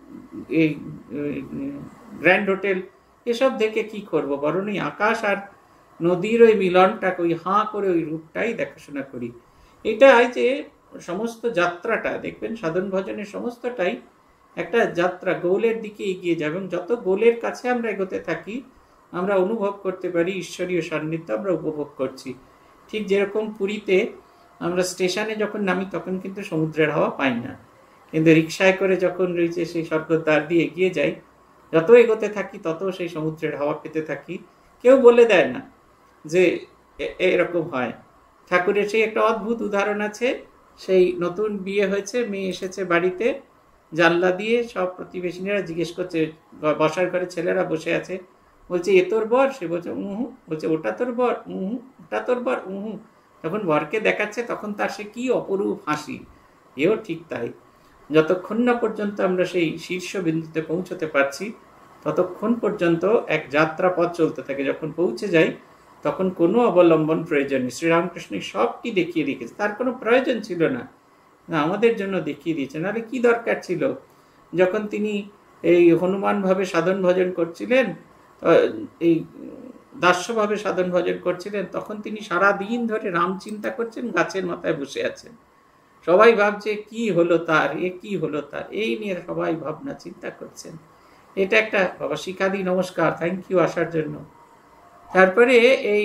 S1: এই গ্র্যান্ড হোটেল এসব দেখে কি করব, বরং এই আকাশ আর নদীর ওই মিলনটাকে ওই হাঁ করে ওই রূপটাই দেখাশোনা করি। এটাই যে সমস্ত যাত্রাটা দেখবেন সাধন ভজনের সমস্তটাই একটা যাত্রা, গোলের দিকে এগিয়ে যাবে, এবং যত গোলের কাছে আমরা এগোতে থাকি আমরা অনুভব করতে পারি ঈশ্বরীয় সান্নিধ্য আমরা উপভোগ করছি। ঠিক যেরকম পুরীতে আমরা স্টেশনে যখন নামি তখন কিন্তু সমুদ্রের হাওয়া পাই না, কিন্তু রিক্সায় করে যখন রয়েছে সেই স্বর্গদ্বার দিয়ে এগিয়ে যাই, যত এগোতে থাকি তত সেই সমুদ্রের হাওয়া পেতে থাকি। কেউ বলে দেয় না যে এরকম হয়। ঠাকুরের সেই একটা অদ্ভুত উদাহরণ আছে, সেই নতুন বিয়ে হয়েছে, মেয়ে এসেছে বাড়িতে, জানলা দিয়ে সব প্রতিবেশীরা জিজ্ঞেস করছে, বসার ঘরে ছেলেরা বসে আছে, বলছে এ তোর বর? সে বলছে উহু। বলছে ওটা তোর বর? উহু। ওটা তোর বর? উহু। যখন বরকে দেখাচ্ছে তখন তার সে কি অপরূপ হাসি। এও ঠিক তাই, যতক্ষণ না পর্যন্ত আমরা সেই শীর্ষ বিন্দুতে পৌঁছতে পারছি ততক্ষণ পর্যন্ত এক যাত্রা পথ চলতে থাকে। যখন পৌঁছে যাই তখন কোনো অবলম্বন প্রয়োজন নেই। শ্রীরামকৃষ্ণ সবটি দেখিয়ে রেখেছে, তার কোনো প্রয়োজন ছিল না, না আমাদের জন্য দেখিয়ে দিয়েছে। নাহলে কি দরকার ছিল? যখন তিনি এই হনুমানভাবে সাধন ভজন করছিলেন, এই দাস্যভাবে সাধন ভজন করছিলেন, তখন তিনি সারা দিন ধরে রাম চিন্তা করছেন, গাছের মাথায় বসে আছেন। সবাই ভাবছে কি হলো তার, এ কি হলো তার, এই নিয়ে সবাই ভাবনা চিন্তা করছেন। এটা একটা বাবা শিখাদি নমস্কার, থ্যাংক ইউ আসার জন্য। তারপরে এই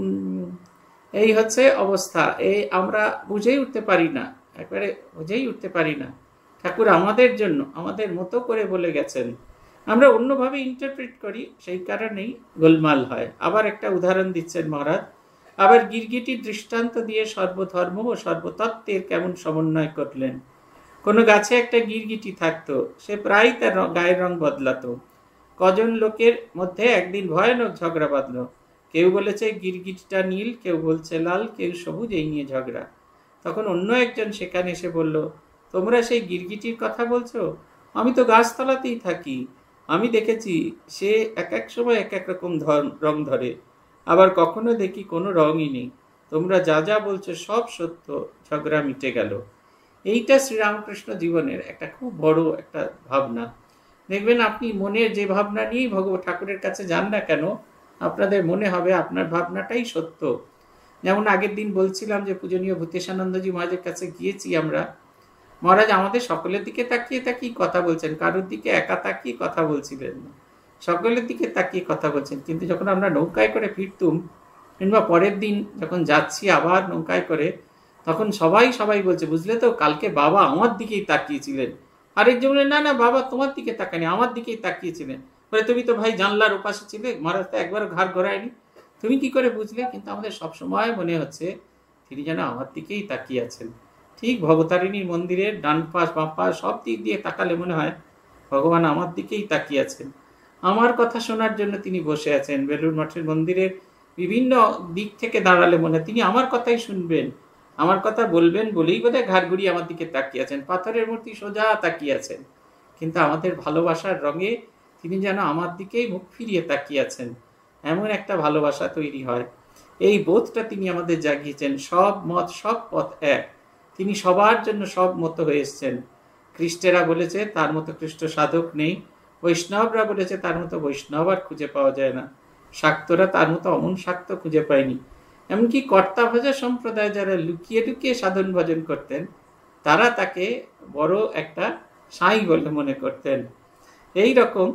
S1: এই হচ্ছে অবস্থা, এই আমরা বুঝেই উঠতে পারি না, একবারে বুঝেই উঠতে পারি না। ঠাকুর আমাদের জন্য আমাদের মতো করে বলে গেছেন, আমরা অন্যভাবে ইন্টারপ্রিট করি, সেই কারণেই গোলমাল হয়। আবার একটা উদাহরণ দিচ্ছেন মহারাজ, আবার গিরগিটির দৃষ্টান্ত দিয়ে সর্বধর্ম ও সর্বতত্ত্বের কেমন সমন্বয় করলেন। কোনো গাছে একটা গিরগিটি থাকতো, সে প্রায় তার গায়ের রং বদলাতো। কজন লোকের মধ্যে একদিন ভয়ানক ঝগড়া বাঁধল। কেউ বলেছে গিরগিটিটা নীল, কেউ বলছে লাল, কেউ সবুজ, এই নিয়ে ঝগড়া। তখন অন্য একজন সেখানে এসে বলল, তোমরা সেই গিরগিটির কথা বলছো? আমি তো গাছতলাতেই থাকি, আমি দেখেছি সে এক এক সময় এক এক রকম রং ধরে, আবার কখনো দেখি কোনো রঙই নেই। তোমরা যা যা বলছো সব সত্য। ঝগড়া মিটে গেল। এইটা শ্রীরামকৃষ্ণ জীবনের একটা খুব বড় একটা ভাবনা। দেখবেন আপনি মনের যে ভাবনা নিয়েই ভগবত ঠাকুরের কাছে যান না কেন, আপনাদের মনে হবে আপনার ভাবনাটাই সত্য। যেমন আগের দিন বলছিলাম যে পূজনীয় ভূতেশানন্দজি মহারাজের কাছে গিয়েছি আমরা, মহারাজ আমাদের সকলের দিকে তাকিয়ে তাকিয়ে কথা বলছেন, কারোর দিকে একা তাকিয়ে কথা বলছিলেন না, সকলের দিকে তাকিয়ে কথা বলছেন। কিন্তু যখন আমরা নৌকায় করে ফিরতুম, কিংবা পরের দিন যখন যাচ্ছি আবার নৌকায় করে, তখন সবাই সবাই বলছে, বুঝলে তো কালকে বাবা আমার দিকেই তাকিয়েছিলেন। আরেকজন বলে, না না বাবা তোমার দিকে তাকায়নি, আমার দিকেই তাকিয়েছিলেন। বলে তুমি তো ভাই জানলার ওপাশে ছিলে, মহারাজ তো একবারও ঘাড় ঘোরায়নি, তুমি কি করে বুঝলে? কিন্তু আমাদের সবসময় মনে হচ্ছে তিনি যেন আমার দিকেই তাকিয়ে আছেন। ঠিক ভবতারিণীর মন্দিরের ডান পাশ বাম পাশ সব দিক দিয়ে তাকালে মনে হয় ভগবান আমার দিকেই তাকিয়ে আছেন, আমার কথা শোনার জন্য তিনি বসে আছেন। বেলুড় মঠের মন্দিরের বিভিন্ন দিক থেকে দাঁড়ালে মনে হয় তিনি আমার কথাই শুনবেন, আমার কথা বলবেন বলেই বোধহয় ঘাড় ঘুরিয়ে আমার দিকে তাকিয়ে আছেন। পাথরের মূর্তি সোজা তাকিয়ে আছেন, কিন্তু আমাদের ভালোবাসার রঙে তিনি যেন আমার দিকেই মুখ ফিরিয়ে তাকিয়ে আছেন, এমন একটা ভালোবাসা তৈরি হয়। এই বোধটা তিনি আমাদের জাগিয়েছেন। সব মত সব পথ এক, তিনি সবার জন্য সব মতো হয়ে এসছেন। খ্রিস্টেরা বলেছে তার মতো খ্রিস্ট সাধক নেই, বৈষ্ণবরা বলেছে তার মতো বৈষ্ণব আর খুঁজে পাওয়া যায় না, শাক্তরা তার মতো অমন শাক্ত খুঁজে পায়নি। এমনকি কর্তা ভজা সম্প্রদায় যারা লুকিয়ে লুকিয়ে সাধন ভজন করতেন, তারা তাকে বড় একটা সাই বলে মনে করতেন। এই রকম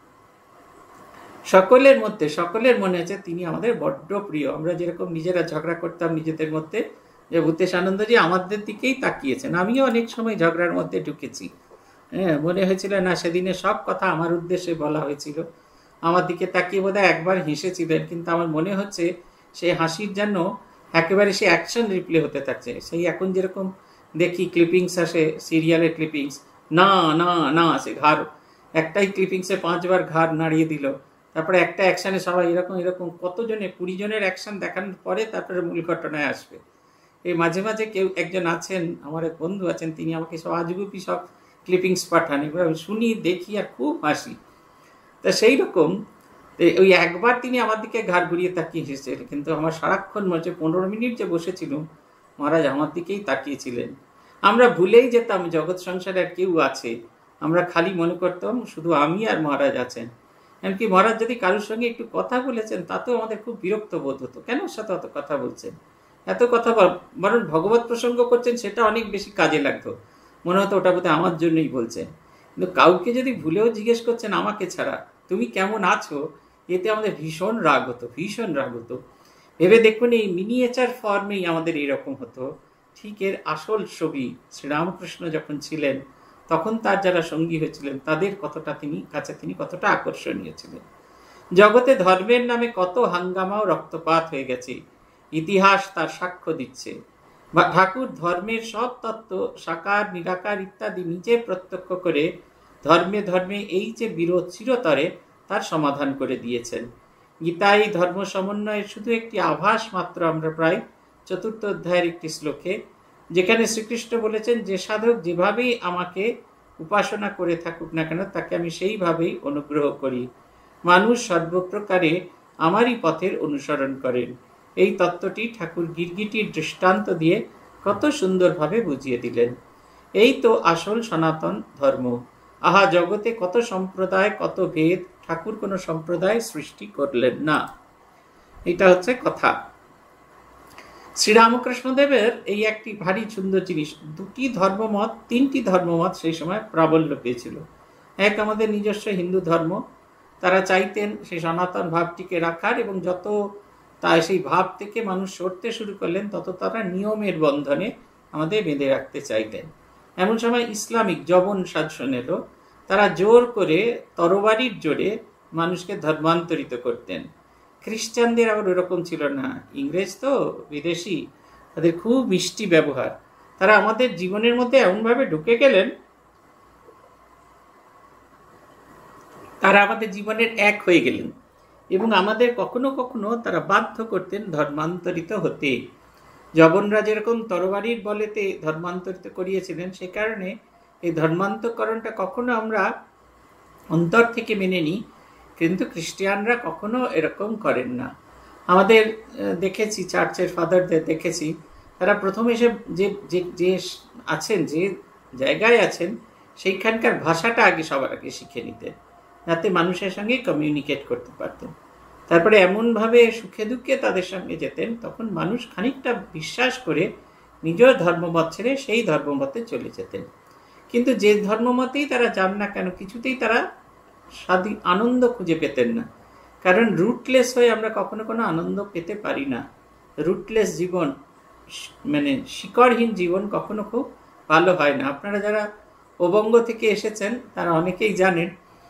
S1: সকলের মধ্যে সকলের মনে আছে তিনি আমাদের বড্ড প্রিয়। আমরা যেরকম নিজেরা ঝগড়া করতাম নিজেদের মধ্যে, যে ভূতেশানন্দজি আমাদের দিকেই তাকিয়েছেন। আমিও অনেক সময় ঝগড়ার মধ্যে ঢুকেছি, হ্যাঁ মনে হয়েছিল না সেদিনে সব কথা আমার উদ্দেশ্যে বলা হয়েছিল, আমার দিকে তাকিয়ে বোধহয় একবার হেসেছিলেন, কিন্তু আমার মনে হচ্ছে সেই হাসির যেন একেবারে সে অ্যাকশন রিপ্লে হতে থাকছে। সেই এখন যেরকম দেখি ক্লিপিংস আসে, সিরিয়ালের ক্লিপিংস, না না না সে ঘাড় একটাই ক্লিপিংসে পাঁচবার ঘাড় নাড়িয়ে দিল, তারপরে একটা অ্যাকশানে সবাই এরকম এরকম কতজনে কুড়ি জনের অ্যাকশন দেখানোর পরে তারপরে মূল ঘটনায় আসবে। এই মাঝে মাঝে কেউ একজন আছেন, আমার এক বন্ধু আছেন, তিনি আমাকে সব আজগুপি সব ক্লিপিংস পাঠান, এবার আমি শুনি দেখি আর খুব হাসি। তা সেই রকম ওই একবার তিনি আমার দিকে ঘাড় ঘুরিয়ে তাকিয়ে এসেছিলেন, কিন্তু আমার সারাক্ষণ মনে হচ্ছে পনেরো মিনিট যে বসেছিলাম মহারাজ আমার দিকেই তাকিয়েছিলেন। আমরা ভুলেই যেতাম জগৎ সংসারে আর কেউ আছে, আমরা খালি মনে করতাম শুধু আমি আর মহারাজ আছেন। এমনকি মহারাজ যদি কারোর সঙ্গে একটু কথা বলেছেন তাতেও আমাদের খুব বিরক্ত বোধ হতো, কেন ওর সাথে অত কথা বলছেন, এত কথা বরং ভগবত প্রসঙ্গ করছেন সেটা অনেক বেশি কাজে লাগতো, মনে হতো ওটা বোধহয় আমার জন্যই বলছেন। কিন্তু কাউকে যদি ভুলেও জিজ্ঞেস করছেন আমাকে ছাড়া তুমি কেমন আছো, এতে আমাদের ভীষণ রাগ হতো, ভীষণ রাগ হতো। ভেবে দেখুন এই মিনিয়েচার ফর্মেই আমাদের এইরকম হতো। ঠিক এর আসল ছবি শ্রীরামকৃষ্ণ যখন ছিলেন তখন তার যারা সঙ্গী হয়েছিলেন তাদের কতটা তিনি কাছে তিনি কতটা আকর্ষণীয় ছিলেন। জগতে ধর্মের নামে কত হাঙ্গামা ও রক্তপাত হয়ে গেছে, ইতিহাস তার সাক্ষ্য দিচ্ছে। বা ঠাকুর ধর্মের সব তত্ত্ব সাকার নিরাকার ইত্যাদি নিজে প্রত্যক্ষ করে ধর্মে ধর্মে এই যে বিরোধ চিরতরে তার সমাধান করে দিয়েছেন। গীতায় ধর্ম সমন্বয়ের শুধু একটি আভাস মাত্র আমরা প্রায় চতুর্থ অধ্যায়ের একটি শ্লোকে, যেখানে শ্রীকৃষ্ণ বলেছেন যে সাধক যেভাবেই আমাকে উপাসনা করে থাকুক না কেন তাকে আমি সেইভাবেই অনুগ্রহ করি, মানুষ সর্বপ্রকারে আমারই পথের অনুসরণ করেন। এই তত্ত্বটি ঠাকুর গিরগিটির দৃষ্টান্ত দিয়ে কত সুন্দরভাবে বুঝিয়ে দিলেন। এই তো আসল সনাতন ধর্ম। আহা, জগতে কত সম্প্রদায় কত ভেদ, ঠাকুর কোনো সম্প্রদায় সৃষ্টি করলেন না। এটা হচ্ছে কথা। শ্রীরামকৃষ্ণদেবের এই একটি ভারী সুন্দর জিনিস, দুটি ধর্মমত তিনটি ধর্মমত সেই সময় প্রাবল্য পেয়েছিল। এক আমাদের নিজস্ব হিন্দু ধর্ম, তারা চাইতেন সেই সনাতন ভাবটিকে রাখার, এবং যত তাই সেই ভাব থেকে মানুষ সরতে শুরু করলেন তত তারা নিয়মের বন্ধনে আমাদের বেঁধে রাখতে চাইলেন। এমন সময় ইসলামিক জবন শাসন এলো, তারা জোর করে তরবারির জোরে মানুষকে ধর্মান্তরিত করতেন। খ্রিস্টানদের আবার ওরকম ছিল না, ইংরেজ তো বিদেশি, তাদের খুব মিষ্টি ব্যবহার, তারা আমাদের জীবনের মধ্যে এমনভাবে ঢুকে গেলেন, তারা আমাদের জীবনের এক হয়ে গেলেন এবং আমাদের কখনো কখনো তারা বাধ্য করতেন ধর্মান্তরিত হতে। জবনরা যেরকম তরবারির বলেতে ধর্মান্তরিত করিয়েছিলেন, সে কারণে এই ধর্মান্তকরণটা কখনো আমরা অন্তর থেকে মেনে নিই, কিন্তু খ্রিস্টানরা কখনো এরকম করেন না। আমাদের দেখেছি চার্চের ফাদারদের দেখেছি, তারা প্রথমে এসে যে যে আছেন যে জায়গায় আছেন সেইখানকার ভাষাটা আগে সবার আগে শিখে নিতেন, যাতে মানুষের সঙ্গে কমিউনিকেট করতে পারতেন। তারপরে এমনভাবে সুখে দুঃখে তাদের সঙ্গে যেতেন, তখন মানুষ খানিকটা বিশ্বাস করে নিজের ধর্মমত ছেড়ে সেই ধর্মমতে চলে যেতেন। কিন্তু যে ধর্মমতেই তারা যান না কেন, কিছুতেই তারা স্বাধীন আনন্দ খুঁজে পেতেন না, কারণ রুটলেস হয়ে আমরা কখনো কোনো আনন্দ পেতে পারি না। রুটলেস জীবন মানে শিকড়হীন জীবন কখনো খুব ভালো হয় না। আপনারা যারা ওবঙ্গ থেকে এসেছেন তারা অনেকেই জানেন,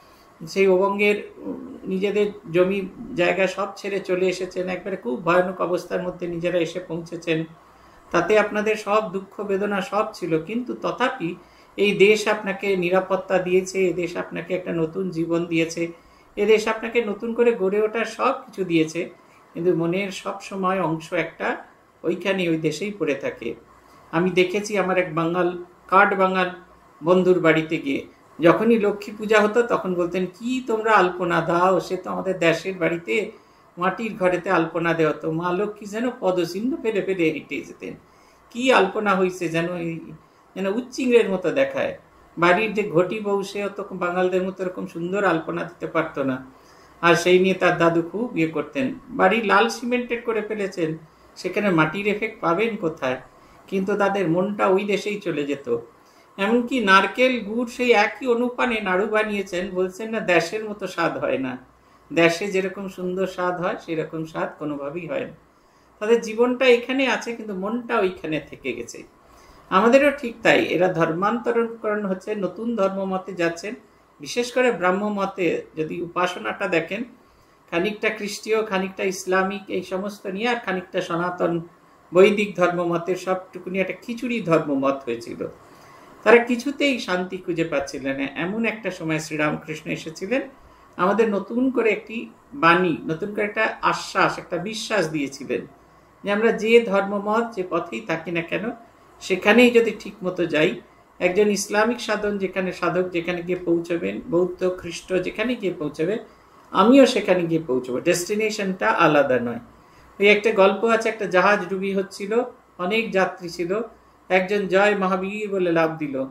S1: সেই ওবঙ্গের নিজেদের জমি জায়গা সব ছেড়ে চলে এসেছেন, একবারে খুব ভয়ানক অবস্থার মধ্যে নিজেরা এসে পৌঁছেছেন। তাতে আপনাদের সব দুঃখ বেদনা সব ছিল, কিন্তু তথাপি এই দেশ আপনাকে নিরাপত্তা দিয়েছে, এই দেশ আপনাকে একটা নতুন জীবন দিয়েছে, এ দেশ আপনাকে নতুন করে গড়ে ওঠার সব কিছু দিয়েছে, কিন্তু মনের সব সময় অংশ একটা ওইখানে ওই দেশেই পড়ে থাকে। আমি দেখেছি আমার এক বাঙাল কাঠ বাঙাল বন্ধুর বাড়িতে গিয়ে, যখনই লক্ষ্মী পূজা হতো তখন বলতেন, কি তোমরা আলপনা দাও, সে তো আমাদের দেশের বাড়িতে মাটির ঘরেতে আলপনা দেওয়া হতো, মা লক্ষ্মী যেন পদচিহ্ন ফেলে ফেলে হেঁটে যেতেন, কি আলপনা হয়েছে যেন যেন উচ্চিংড়ের মতো দেখায়। বাড়ির যে ঘটি বউ, সেও তো বাঙালদের মতো এরকম সুন্দর আলপনা দিতে পারতো না, আর সেই নিয়ে তার দাদু খুব ইয়ে করতেন। বাড়ি লাল সিমেন্টেড করে ফেলেছেন, সেখানে মাটির এফেক্ট পাবেন কোথায়, কিন্তু তাদের মনটা ওই দেশেই চলে যেত। এমনকি নারকেল গুড় সেই একই অনুপানে নাড়ু বানিয়েছেন, বলছেন না দেশের মতো স্বাদ হয় না, দেশে যেরকম সুন্দর স্বাদ হয় সেরকম স্বাদ কোনোভাবেই হয় না। তাদের জীবনটা এখানে আছে কিন্তু মনটা ওইখানে থেকে গেছে। আমাদেরও ঠিক তাই, এরা ধর্মান্তরণ হচ্ছে, নতুন ধর্মমতে যাচ্ছেন। বিশেষ করে ব্রাহ্ম মতে যদি উপাসনাটা দেখেন, খানিকটা খ্রিস্টীয়, খানিকটা ইসলামিক, এই সমস্ত নিয়ে, আর খানিকটা সনাতন বৈদিক ধর্মমতের সবটুকুনি একটা খিচুড়ি ধর্মমত হয়েছিল। তারা কিছুতেই শান্তি খুঁজে পাচ্ছিলেন না। এমন একটা সময় শ্রীরামকৃষ্ণ এসেছিলেন, আমাদের নতুন করে একটি বাণী, নতুন করে একটা আশ্বাস, একটা বিশ্বাস দিয়েছিলেন যে আমরা যে ধর্মমত যে পথেই থাকি না কেন, সেখানেই যদি ঠিক মতো যাই, একজন ইসলামিক সাধন যেখানে সাধক যেখানে গিয়ে পৌঁছবেন, বৌদ্ধ খ্রিস্ট যেখানে গিয়ে পৌঁছবে, আমিও সেখানে গিয়ে পৌঁছবো, ডেস্টিনেশনটা আলাদা নয়। ওই একটা গল্প আছে, একটা জাহাজ ডুবি হচ্ছিল, অনেক যাত্রী ছিল, একজন জয় মহাবীর বলে লাভ দিল,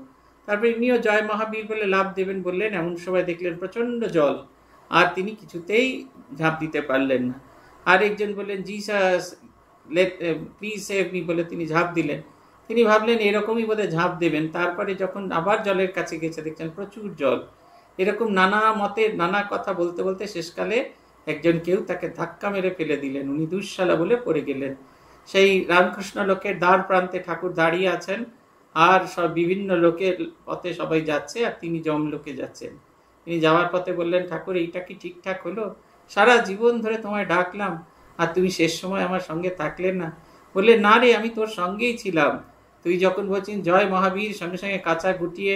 S1: তারপরে ইনিও জয় মহাবীর বলে লাভ দেবেন বললেন, এমন সময় দেখলেন প্রচণ্ড জল, আর তিনি কিছুতেই ঝাঁপ দিতে পারলেন না। আর একজন বললেন Jesus let please save me বলে তিনি ঝাঁপ দিলেন। তিনি ভাবলেন এরকমই বোধহয় ঝাঁপ দেবেন। তারপরে যখন আবার জলের কাছে গেছে দেখছেন প্রচুর জল। এরকম নানা মতে নানা কথা বলতে বলতে শেষকালে একজন কেউ তাকে ধাক্কা মেরে ফেলে দিলেন, উনি দুঃশালা বলে পড়ে গেলেন। সেই রামকৃষ্ণ লোকের দ্বার প্রান্তে ঠাকুর দাঁড়িয়ে আছেন, আর সব বিভিন্ন লোকের পথে সবাই যাচ্ছে, আর তিনি যমলোকে যাচ্ছেন। তিনি যাওয়ার পথে বললেন, ঠাকুর এইটা কি ঠিকঠাক হলো? সারা জীবন ধরে তোমায় ডাকলাম আর তুমি শেষ সময় আমার সঙ্গে থাকলেন না। বললে, না রে, আমি তোর সঙ্গেই ছিলাম। তুই যখন বলছিস জয় মহাবীর, সঙ্গে সঙ্গে কাঁচা গুটিয়ে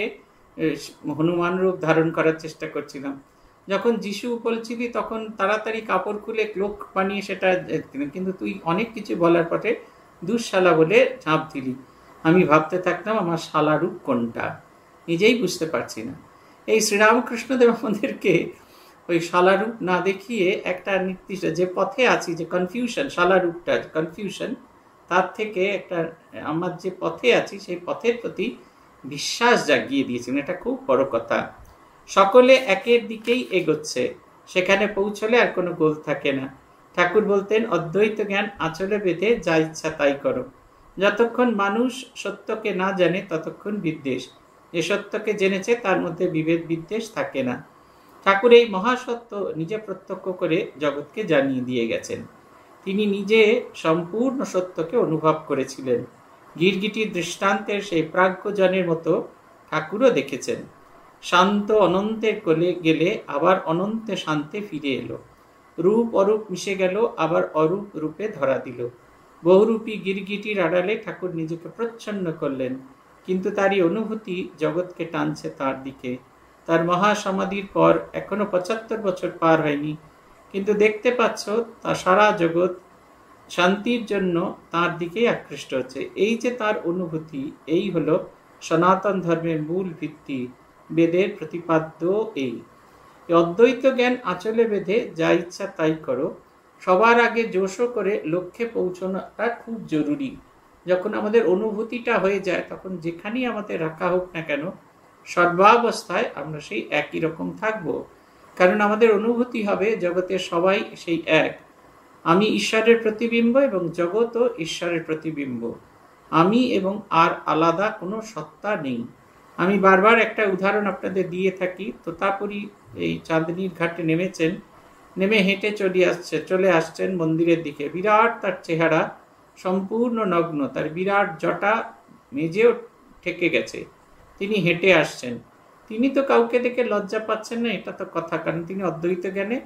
S1: হনুমান রূপ ধারণ করার চেষ্টা করছিলাম। যখন যিশু বলছিলি তখন তাড়াতাড়ি কাপড় খুলে ক্লোক বানিয়ে সেটা, কিন্তু তুই অনেক কিছু বলার পরে দুঃশালা বলে ঝাঁপ দিলি। আমি ভাবতে থাকতাম আমার শালা রূপ কোনটা, নিজেই বুঝতে পারছি না। এই শ্রীরামকৃষ্ণদেব আমাদেরকে ওই শালা রূপ না দেখিয়ে একটা নির্দিষ্ট যে পথে আছি, যে কনফিউশন, শালা রূপটা কনফিউশন, তার থেকে একটা আমার যে পথে আছি সেই পথের প্রতি বিশ্বাস জাগিয়ে দিয়েছেন। এটা খুব বড় কথা। সকলে একের দিকেই এগোচ্ছে, সেখানে পৌঁছলে আর কোনো গোল থাকে না। ঠাকুর বলতেন, অদ্বৈত জ্ঞান আঁচলে বেঁধে যা ইচ্ছা তাই করো। যতক্ষণ মানুষ সত্যকে না জানে ততক্ষণ বিদ্বেষ, যে সত্যকে জেনেছে তার মধ্যে বিভেদ বিদ্বেষ থাকে না। ঠাকুর এই মহাসত্য নিজে প্রত্যক্ষ করে জগৎকে জানিয়ে দিয়ে গেছেন। তিনি নিজে সম্পূর্ণ সত্যকে অনুভব করেছিলেন। গিরগিটির দৃষ্টান্তের সেই প্রাজ্ঞজনের মতো ঠাকুরও দেখেছেন। শান্ত অনন্তের কোলে গেলে আবার অনন্তে শান্তে ফিরে এলো। রূপ অরূপ মিশে গেল, আবার অরূপ রূপে ধরা দিল। বহুরূপী গিরগিটির আড়ালে ঠাকুর নিজেকে প্রচ্ছন্ন করলেন, কিন্তু তারই অনুভূতি জগৎকে টানছে তার দিকে। তার মহাসমাধির পর এখনো পঁচাত্তর বছর পার হয়নি, কিন্তু দেখতে পাচ্ছ তা সারা জগৎ শান্তির জন্য তার দিকেই আকৃষ্ট হচ্ছে। এই যে তার অনুভূতি, এই হলো সনাতন ধর্মের মূল ভিত্তি, বেদের প্রতিপাদ্য। এই অদ্বৈত জ্ঞান আঁচলে বেঁধে যা ইচ্ছা তাই করো, সবার আগে জোশো করে লক্ষ্যে পৌঁছানোটা খুব জরুরি। যখন আমাদের অনুভূতিটা হয়ে যায়, তখন যেখানেই আমাদের রাখা হোক না কেন, সর্বাবস্থায় আমরা সেই একই রকম থাকবো। কারণ আমাদের অনুভূতি হবে জগতের সবাই সেই এক। আমি ঈশ্বরের প্রতিবিম্ব এবং জগৎও ঈশ্বরের প্রতিবিম্ব। আমি এবং আর আলাদা কোনো সত্তা নেই। আমি বারবার একটা উদাহরণ আপনাদের দিয়ে থাকি। তোতাপুরী এই চাঁদনীর ঘাটে নেমেছেন, নেমে হেঁটে চলে আসছে চলে আসছেন মন্দিরের দিকে। বিরাট তার চেহারা, সম্পূর্ণ নগ্ন, তার বিরাট জটা মেঝেও ঠেকে গেছে। তিনি হেঁটে আসছেন। তিনি তো কাউকে দেখে লজ্জা পাচ্ছেন না, এটা তো কথা, কারণ তিনি অদ্বৈত জ্ঞানে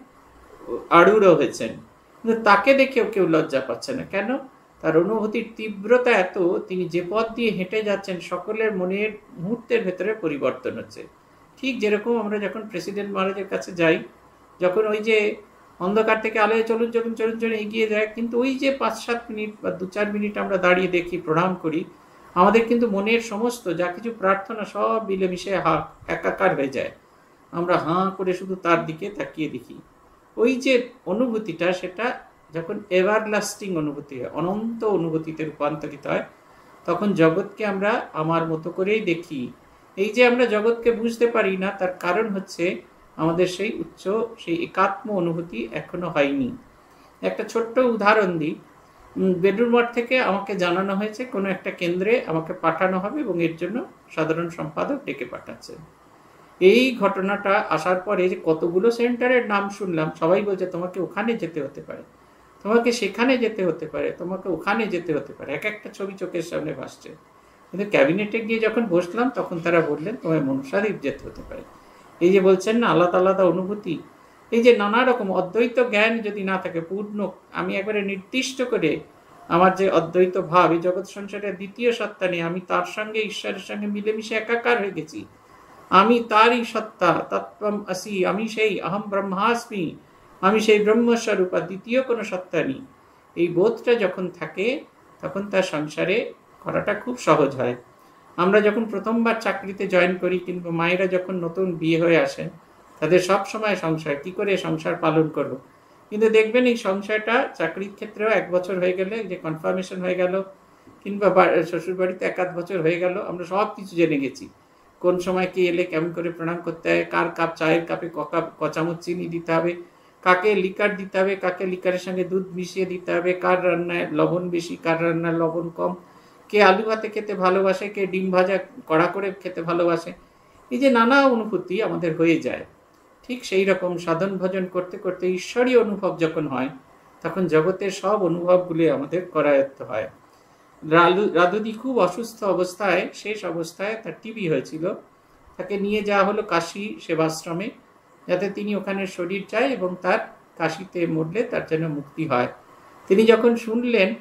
S1: আড়ুড়ো হয়েছেন। কিন্তু তাকে দেখেও কেউ লজ্জা পাচ্ছে না। কেন? তার অনুভূতির তীব্রতা এত, তিনি যে পথ দিয়ে হেঁটে যাচ্ছেন সকলের মনের মুহূর্তের ভেতরে পরিবর্তন হচ্ছে। ঠিক যেরকম আমরা যখন প্রেসিডেন্ট মহারাজের কাছে যাই, যখন ওই যে অন্ধকার থেকে আলোয় চলুন চলুন চলুন চলুন এগিয়ে যায়, কিন্তু ওই যে পাঁচ সাত মিনিট বা দু চার মিনিট আমরা দাঁড়িয়ে দেখি, প্রণাম করি, আমাদের কিন্তু মনের সমস্ত যা কিছু প্রার্থনা সব মিলেমিশে হা একাকার হয়ে যায়। আমরা হাঁ করে শুধু তার দিকে তাকিয়ে দেখি। ওই যে অনুভূতিটা, সেটা যখন এভারলাস্টিং অনুভূতি হয়, অনন্ত অনুভূতিতে রূপান্তরিত হয়, তখন জগৎকে আমরা আমার মতো করেই দেখি। এই যে আমরা জগৎকে বুঝতে পারি না, তার কারণ হচ্ছে আমাদের সেই উচ্চ, সেই একাত্ম অনুভূতি এখনো হয়নি। একটা ছোট্ট উদাহরণ দিই। বেলুড় মঠ থেকে আমাকে জানানো হয়েছে কোনো একটা কেন্দ্রে আমাকে পাঠানো হবে, এবং এর জন্য সাধারণ সম্পাদক ডেকে পাঠাচ্ছেন। এই ঘটনাটা আসার পরে যে কতগুলো সেন্টারের নাম শুনলাম, সবাই বলছে তোমাকে ওখানে যেতে হতে পারে, তোমাকে সেখানে যেতে হতে পারে, তোমাকে ওখানে যেতে হতে পারে। এক একটা ছবি চোখের সামনে ভাসছে। কিন্তু ক্যাবিনেটে গিয়ে যখন বসলাম, তখন তারা বললেন তোমায় মনসাদ্বীপ যেতে হতে পারে। এই যে বলছেন না আলাদা আলাদা অনুভূতি, এই যে নানা রকম অদ্বৈত জ্ঞান যদি না থাকে পূর্ণ, আমি একবারে নির্দিষ্ট করে আমার যে অদ্বৈত ভাব, এই জগৎ সংসারের দ্বিতীয় সত্তা নেই, আমি তার সঙ্গে ঈশ্বরের সঙ্গে মিলেমিশে একাকার হয়ে গেছি, আমি তারই সত্তা, তত্ত্বম আসি, আমি সেই অহম ব্রহ্মাস্মি, আমি সেই ব্রহ্মস্বরূপ, আর দ্বিতীয় কোনো সত্তা নেই। এই বোধটা যখন থাকে, তখন তার সংসারে করাটা খুব সহজ হয়। আমরা যখন প্রথমবার চাকরিতে জয়েন করি, কিংবা মায়েরা যখন নতুন বিয়ে হয়ে আসেন, তাদের সব সময় সংসার, কি করে সংসার পালন করব। কিন্তু দেখবেন এই সংসারটা চাকরির ক্ষেত্রেও এক বছর হয়ে গেলে, যে কনফার্মেশন হয়ে গেল, কিংবা শ্বশুর বাড়িতে এক আধ বছর হয়ে গেল, আমরা সব কিছু জেনে গেছি। কোন সময় কি এলে কেমন করে প্রণাম করতে হয়, কার কাপ চায়ের কাপে কাপ ক চামচ চিনি দিতে হবে, কাকে লিকার দিতে হবে, কাকে লিকারের সঙ্গে দুধ মিশিয়ে দিতে হবে, কার রান্নায় লবণ বেশি, কার রান্নায় লবণ কম, কে আলু ভাতে খেতে ভালোবাসে, কে ডিম ভাজা কড়া করে খেতে ভালোবাসে। এই যে নানা অনুভূতি আমাদের হয়ে যায়, ঠিক সেই রকম সাধন ভজন করতে করতে ঈশ্বরী অনুভব যখন হয়, তখন জগতের সব অনুভবগুলি আমাদের করায়ত্ত হয়। রাধুদি খুব অসুস্থ অবস্থায়, শেষ অবস্থায় তার টিবি হয়েছিল, তাকে নিয়ে যাওয়া হলো কাশী সেবাশ্রমে, যাতে তিনি ওখানে শরীর যায় এবং তার কাশীতে মরলে তার যেন মুক্তি হয়। তিনি যখন শুনলেন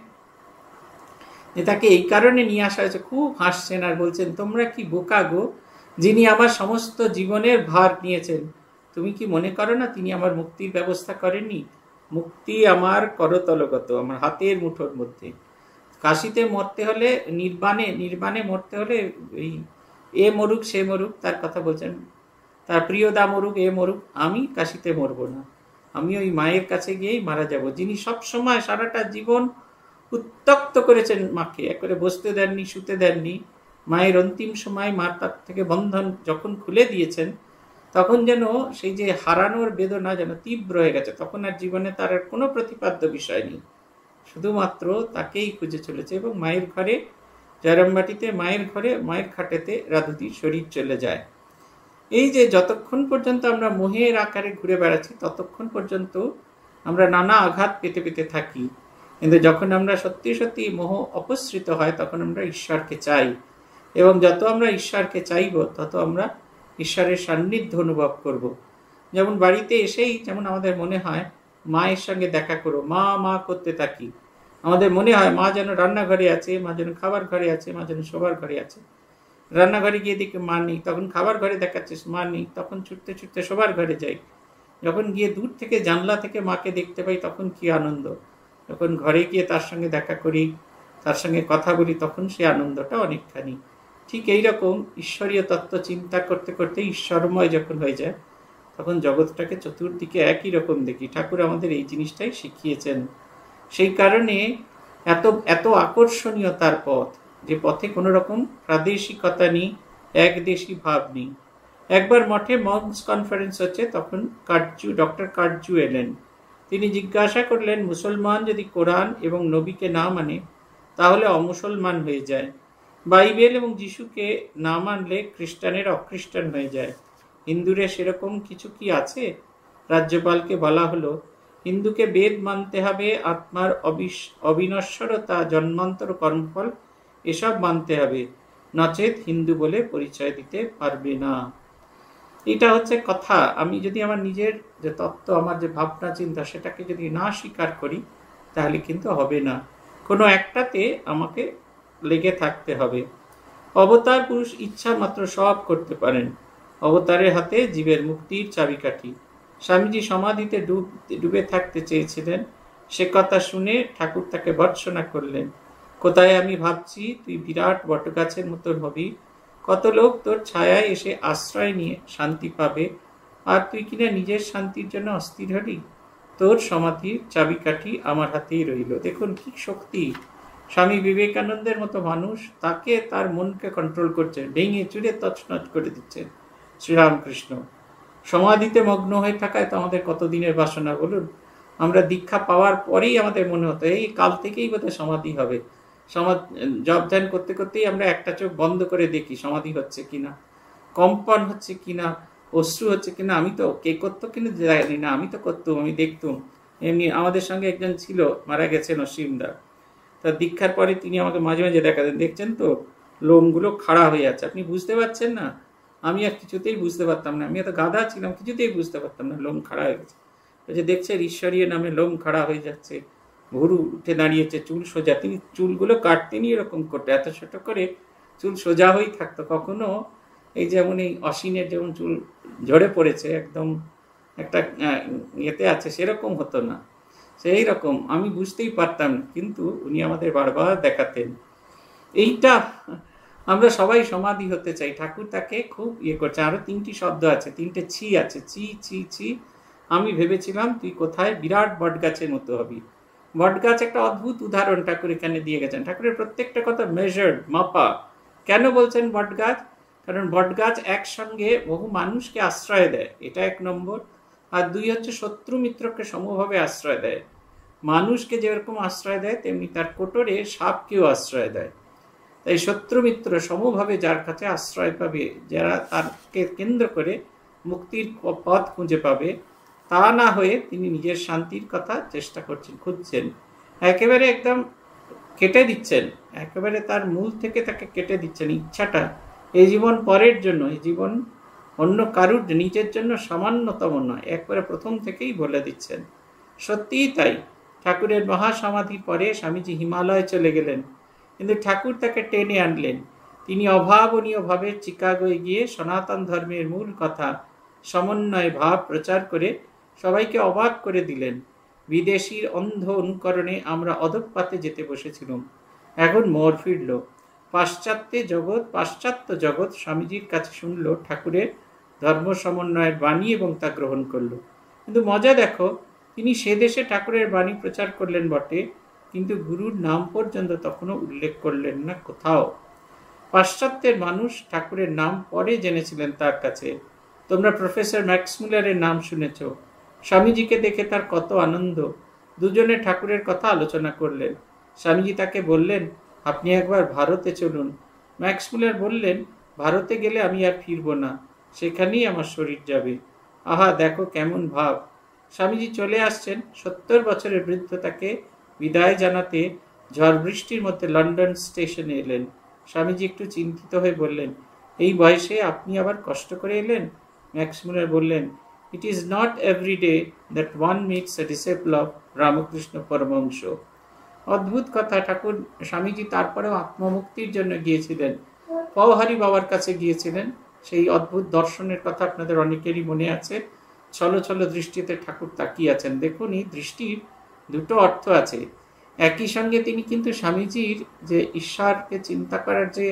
S1: যে তাকে এই কারণে নিয়ে আসা হয়েছে, খুব হাসছেন আর বলছেন, তোমরা কি বোকা গো, যিনি আমার সমস্ত জীবনের ভার নিয়েছেন, তুমি কি মনে করো না তিনি আমার মুক্তির ব্যবস্থা করেননি? মুক্তি আমার করতলগত, আমার হাতের মুঠোর মধ্যে। কাশীতে মরতে হলে, নির্বাণে নির্বাণে মরতে হলে এই এ মরুক সে মরুক, তার কথা বলছেন, তার প্রিয়দা মরুক এ মরুক, আমি কাশীতে মরবো না, আমি ওই মায়ের কাছে গিয়েই মারা যাব, যিনি সব সময় সারাটা জীবন উত্তক্ত করেছেন মাকে, একবারে বসতে দেননি, শুতে দেননি। মায়ের অন্তিম সময় মার তার থেকে বন্ধন যখন খুলে দিয়েছেন, তখন যেন সেই যে হারানোর বেদনা যেন তীব্র হয়ে গেছে, তখন আর জীবনে তার আর কোনো প্রতিপাদ্য বিষয় নেই, শুধুমাত্র তাকেই খুঁজে চলেছে। এবং মায়ের ঘরে, জয়রামবাটিতে মায়ের ঘরে, মায়ের খাটেতে রাধুদির শরীর চলে যায়। এই যে যতক্ষণ পর্যন্ত আমরা মোহের আকারে ঘুরে বেড়াচ্ছি, ততক্ষণ পর্যন্ত আমরা নানা আঘাত পেতে পেতে থাকি। কিন্তু যখন আমরা সত্যি সত্যি মোহ অপসৃত হয়, তখন আমরা ঈশ্বরকে চাই, এবং যত আমরা ঈশ্বরকে চাইব, তত আমরা ঈশ্বরের সান্নিধ্য অনুভব করব। যেমন বাড়িতে এসেই যেমন আমাদের মনে হয় মায়ের সঙ্গে দেখা করো, মা মা করতে থাকি, আমাদের মনে হয় মা যেন রান্নাঘরে আছে, মা যেন খাবার ঘরে আছে, মা যেন শোবার ঘরে আছে। রান্নাঘরে গিয়ে দেখি মা নেই, তখন খাবার ঘরে দেখাচ্ছে মা নেই, তখন ছুটতে ছুটতে শোবার ঘরে যাই। যখন গিয়ে দূর থেকে জানলা থেকে মাকে দেখতে পাই, তখন কি আনন্দ। যখন ঘরে গিয়ে তার সঙ্গে দেখা করি, তার সঙ্গে কথা বলি, তখন সেই আনন্দটা অনেকখানি। ঠিক এইরকম ঈশ্বরীয় তত্ত্ব চিন্তা করতে করতে ঈশ্বরময় যখন হয়ে যায়, তখন জগৎটাকে চতুর্দিকে একই রকম দেখি। ঠাকুর আমাদের এই জিনিসটাই শিখিয়েছেন। সেই কারণে এত এত আকর্ষণীয় তার পথ, যে পথে কোনো রকম প্রাদেশিকতা নেই, একদেশী ভাব নেই। একবার মঠে মংস কনফারেন্স হচ্ছে, তখন কাটজু ডক্টর কাটজু এলেন। তিনি জিজ্ঞাসা করলেন, মুসলমান যদি কোরআন এবং নবীকে না মানে, তাহলে অমুসলমান হয়ে যায়। বাইবেল এবং যিশুকে না মানলে খ্রিস্টানের অখ্রিস্টান হয়ে যায়। হিন্দুরে সেরকম কিছু কি আছে? রাজ্যপালকে বলা হলো, হিন্দুকে বেদ মানতে হবে, আত্মার অবিনশ্বরতা, জন্মান্তর কর্মফল, এসব মানতে হবে, নচেত হিন্দু বলে পরিচয় দিতে পারবে না। এটা হচ্ছে কথা। আমি যদি আমার নিজের যে তত্ত্ব, আমার যে ভাবনা চিন্তা, সেটাকে যদি না স্বীকার করি, তাহলে কিন্তু হবে না। কোনো একটাতে আমাকে লেগে থাকতে হবে। অবতার পুরুষ ইচ্ছা মাত্র সব করতে পারেন। অবতারের হাতে জীবের মুক্তির চাবিকাঠি। স্বামীজি সমাধিতে ডুব ডুবে থাকতে চেয়েছিলেন। সে কথা শুনে ঠাকুর তাকে ভর্ৎসনা করলেন। কোথায় আমি ভাবছি তুই বিরাট বটগাছের মতন হবি, কত লোক তোর ছায়ায় এসে আশ্রয় নিয়ে শান্তি পাবে, আর তুই কিনা নিজের শান্তির জন্য অস্থির হলি। তোর সমাধির চাবিকাঠি আমার হাতেই রইল। দেখুন কি শক্তি! স্বামী বিবেকানন্দের মতো মানুষ, তাকে তার মনকে কন্ট্রোল করছেন, ভেঙে চুরে তছনছ করে দিচ্ছেন শ্রীরামকৃষ্ণ। সমাধিতে মগ্ন হয়ে থাকায় তো আমাদের কতদিনের বাসনা বলুন। আমরা দীক্ষা পাওয়ার পরেই আমাদের মনে হতো এই কাল থেকেই বোধহয় সমাধি হবে। সমাধি জপ ধ্যান করতে করতেই আমরা একটা চোখ বন্ধ করে দেখি সমাধি হচ্ছে কিনা, কম্পন হচ্ছে কিনা, অশ্রু হচ্ছে কিনা। আমি তো কে করতো কিনা জানি না, আমি তো করতাম, আমি দেখতুম। এমনি আমাদের সঙ্গে একজন ছিল, মারা গেছেন অসীমদা। তার দীক্ষার পরে তিনি আমাকে মাঝে মাঝে দেখাতেন, দেখছেন তো লোমগুলো খাড়া হয়ে যাচ্ছে, আপনি বুঝতে পারছেন না? আমি আর কিছুতেই বুঝতে পারতাম না, আমি এত গাধা ছিলাম, কিছুতেই বুঝতে পারতাম না লোম খাড়া হয়ে গেছে। যে দেখছে ঈশ্বরীয় নামে লোম খাড়া হয়ে যাচ্ছে, ভুরু উঠে দাঁড়িয়েছে, চুল সোজা। তিনি চুলগুলো কাটতেনি এরকম করতে, এত ছোট করে চুল সোজা হয়েই থাকতো। কখনো এই যেমন এই অসীনের যেমন চুল ঝরে পড়েছে, একদম একটা ইয়েতে আছে, সেরকম হতো না। সেই রকম আমি বুঝতেই পারতাম, কিন্তু উনি আমাদের বারবার দেখাতেন। এইটা আমরা সবাই সমাধি হতে চাই। ঠাকুর তাকে খুব ইয়ে করছে। আরো তিনটি শব্দ আছে, তিনটে ছি আছে, ছি ছি ছি। আমি ভেবেছিলাম তুই কোথায় বিরাট বটগাছের মতো হবি। বটগাছ একটা অদ্ভুত উদাহরণ ঠাকুর এখানে দিয়ে গেছেন। ঠাকুরের প্রত্যেকটা কথা মেজার্ড, মাপা। কেন বলছেন বটগাছ? কারণ বটগাছ একসঙ্গে বহু মানুষকে আশ্রয় দেয়, এটা এক নম্বর। আর দুই হচ্ছে শত্রু মিত্রকে সমভাবে আশ্রয় দেয়। মানুষকে যেরকম আশ্রয় দেয় তেমনি তার কোটরে সাপকেও আশ্রয় দেয়। তাই শত্রু মিত্র সমভাবে যার কাছে আশ্রয় পাবে, যারা তাকে কেন্দ্র করে মুক্তির পথ খুঁজে পাবে, তা না হয়ে তিনি নিজের শান্তির কথা চেষ্টা করছেন, খুঁজছেন, একেবারে একদম কেটে দিচ্ছেন, একেবারে তার মূল থেকে তাকে কেটে দিচ্ছেন। ইচ্ছাটা এই জীবন পরের জন্য, এই জীবন অন্য কারুর নিজের জন্য সামান্যতম নয়, একবারে প্রথম থেকেই বলে দিচ্ছেন। সত্যিই তাই, ঠাকুরের মহাসমাধির পরে স্বামীজি হিমালয়ে চলে গেলেন, কিন্তু ঠাকুর তাকে টেনে আনলেন। তিনি অভাবনীয়ভাবে চিকাগোয় গিয়ে সনাতন ধর্মের মূল কথা সমন্বয় ভাব প্রচার করে সবাইকে অবাক করে দিলেন। বিদেশির অন্ধ অনুকরণে আমরা অধঃপাতে যেতে বসেছিলাম, এখন মোড় ফিরল। পাশ্চাত্য জগৎ পাশ্চাত্য জগৎ স্বামীজির কাছে শুনল ঠাকুরের ধর্ম সমন্বয়ের বাণী এবং তা গ্রহণ করল। কিন্তু মজা দেখো, তিনি সে দেশে ঠাকুরের বাণী প্রচার করলেন বটে, কিন্তু গুরুর নাম পর্যন্ত তখনও উল্লেখ করলেন না কোথাও। পাশ্চাত্যের মানুষ ঠাকুরের নাম পরে জেনেছিলেন তার কাছে। তোমরা প্রফেসর ম্যাক্সমূলারের নাম শুনেছ। স্বামীজিকে দেখে তার কত আনন্দ। দুজনে ঠাকুরের কথা আলোচনা করলেন। স্বামীজি তাকে বললেন, আপনি একবার ভারতে চলুন। ম্যাক্সমূলার বললেন, ভারতে গেলে আমি আর ফিরব না, সেখানেই আমার শরীর যাবে। আহা, দেখো কেমন ভাব। স্বামীজি চলে আসছেন, সত্তর বছরের বৃদ্ধ তাকে বিদায় জানাতে ঝড় বৃষ্টির মধ্যে লন্ডন স্টেশনে এলেন। স্বামীজি একটু চিন্তিত হয়ে বললেন, এই বয়সে আপনি আবার কষ্ট করে এলেন? ম্যাক্সমূলার বললেন, it is not every day that one meets a disciple of Ramakrishna Paramahamsa. অদ্ভুত কথা, ঠাকুর স্বামীজি তারপরেও আত্মমুক্তির জন্য গিয়েছিলেন, পওহারি বাবার কাছে গিয়েছিলেন। সেই অদ্ভুত দর্শনের কথা আপনাদের অনেকেরই মনে আছে। ছলো ছলো দৃষ্টিতে ঠাকুর তাকিয়ে আছেন। দেখুন, এই দৃষ্টির দুটো অর্থ আছে। একই সঙ্গে তিনি কিন্তু স্বামীজির যে ঈশ্বরকে চিন্তা করার যে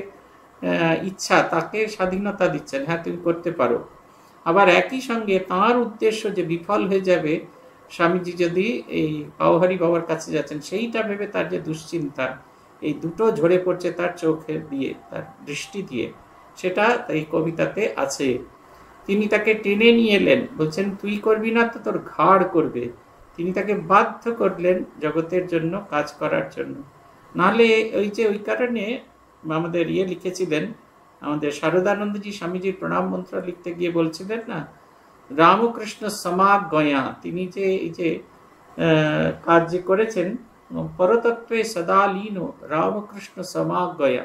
S1: ইচ্ছা, তাকে স্বাধীনতা দিচ্ছেন, হ্যাঁ তুমি করতে পারো। আবার একই সঙ্গে তাঁর উদ্দেশ্য যে বিফল হয়ে যাবে স্বামীজি যদি এই পওহারি বাবার কাছে যাচ্ছেন, সেইটা ভেবে তার যে দুশ্চিন্তা, এই দুটো ঝরে পড়ছে তার চোখে দিয়ে, তার দৃষ্টি দিয়ে, সেটা এই কবিতাতে আছে। তিনি তাকে টেনে নিয়ে এলেন, বলছেন তুই করবি না তো তোর ঘাড় করবে। তিনি তাকে বাধ্য করলেন জগতের জন্য কাজ করার জন্য। নাহলে ওই যে ওই কারণে আমাদের ইয়ে লিখেছিলেন, আমাদের শারদানন্দজি স্বামীজির প্রণাম মন্ত্র লিখতে গিয়ে বলছিলেন না, রামকৃষ্ণ সমাগয়া, তিনি যে এই যে কাজ যে করেছেন, পরতত্ত্বে সদা লীন রামকৃষ্ণ সমাগয়া,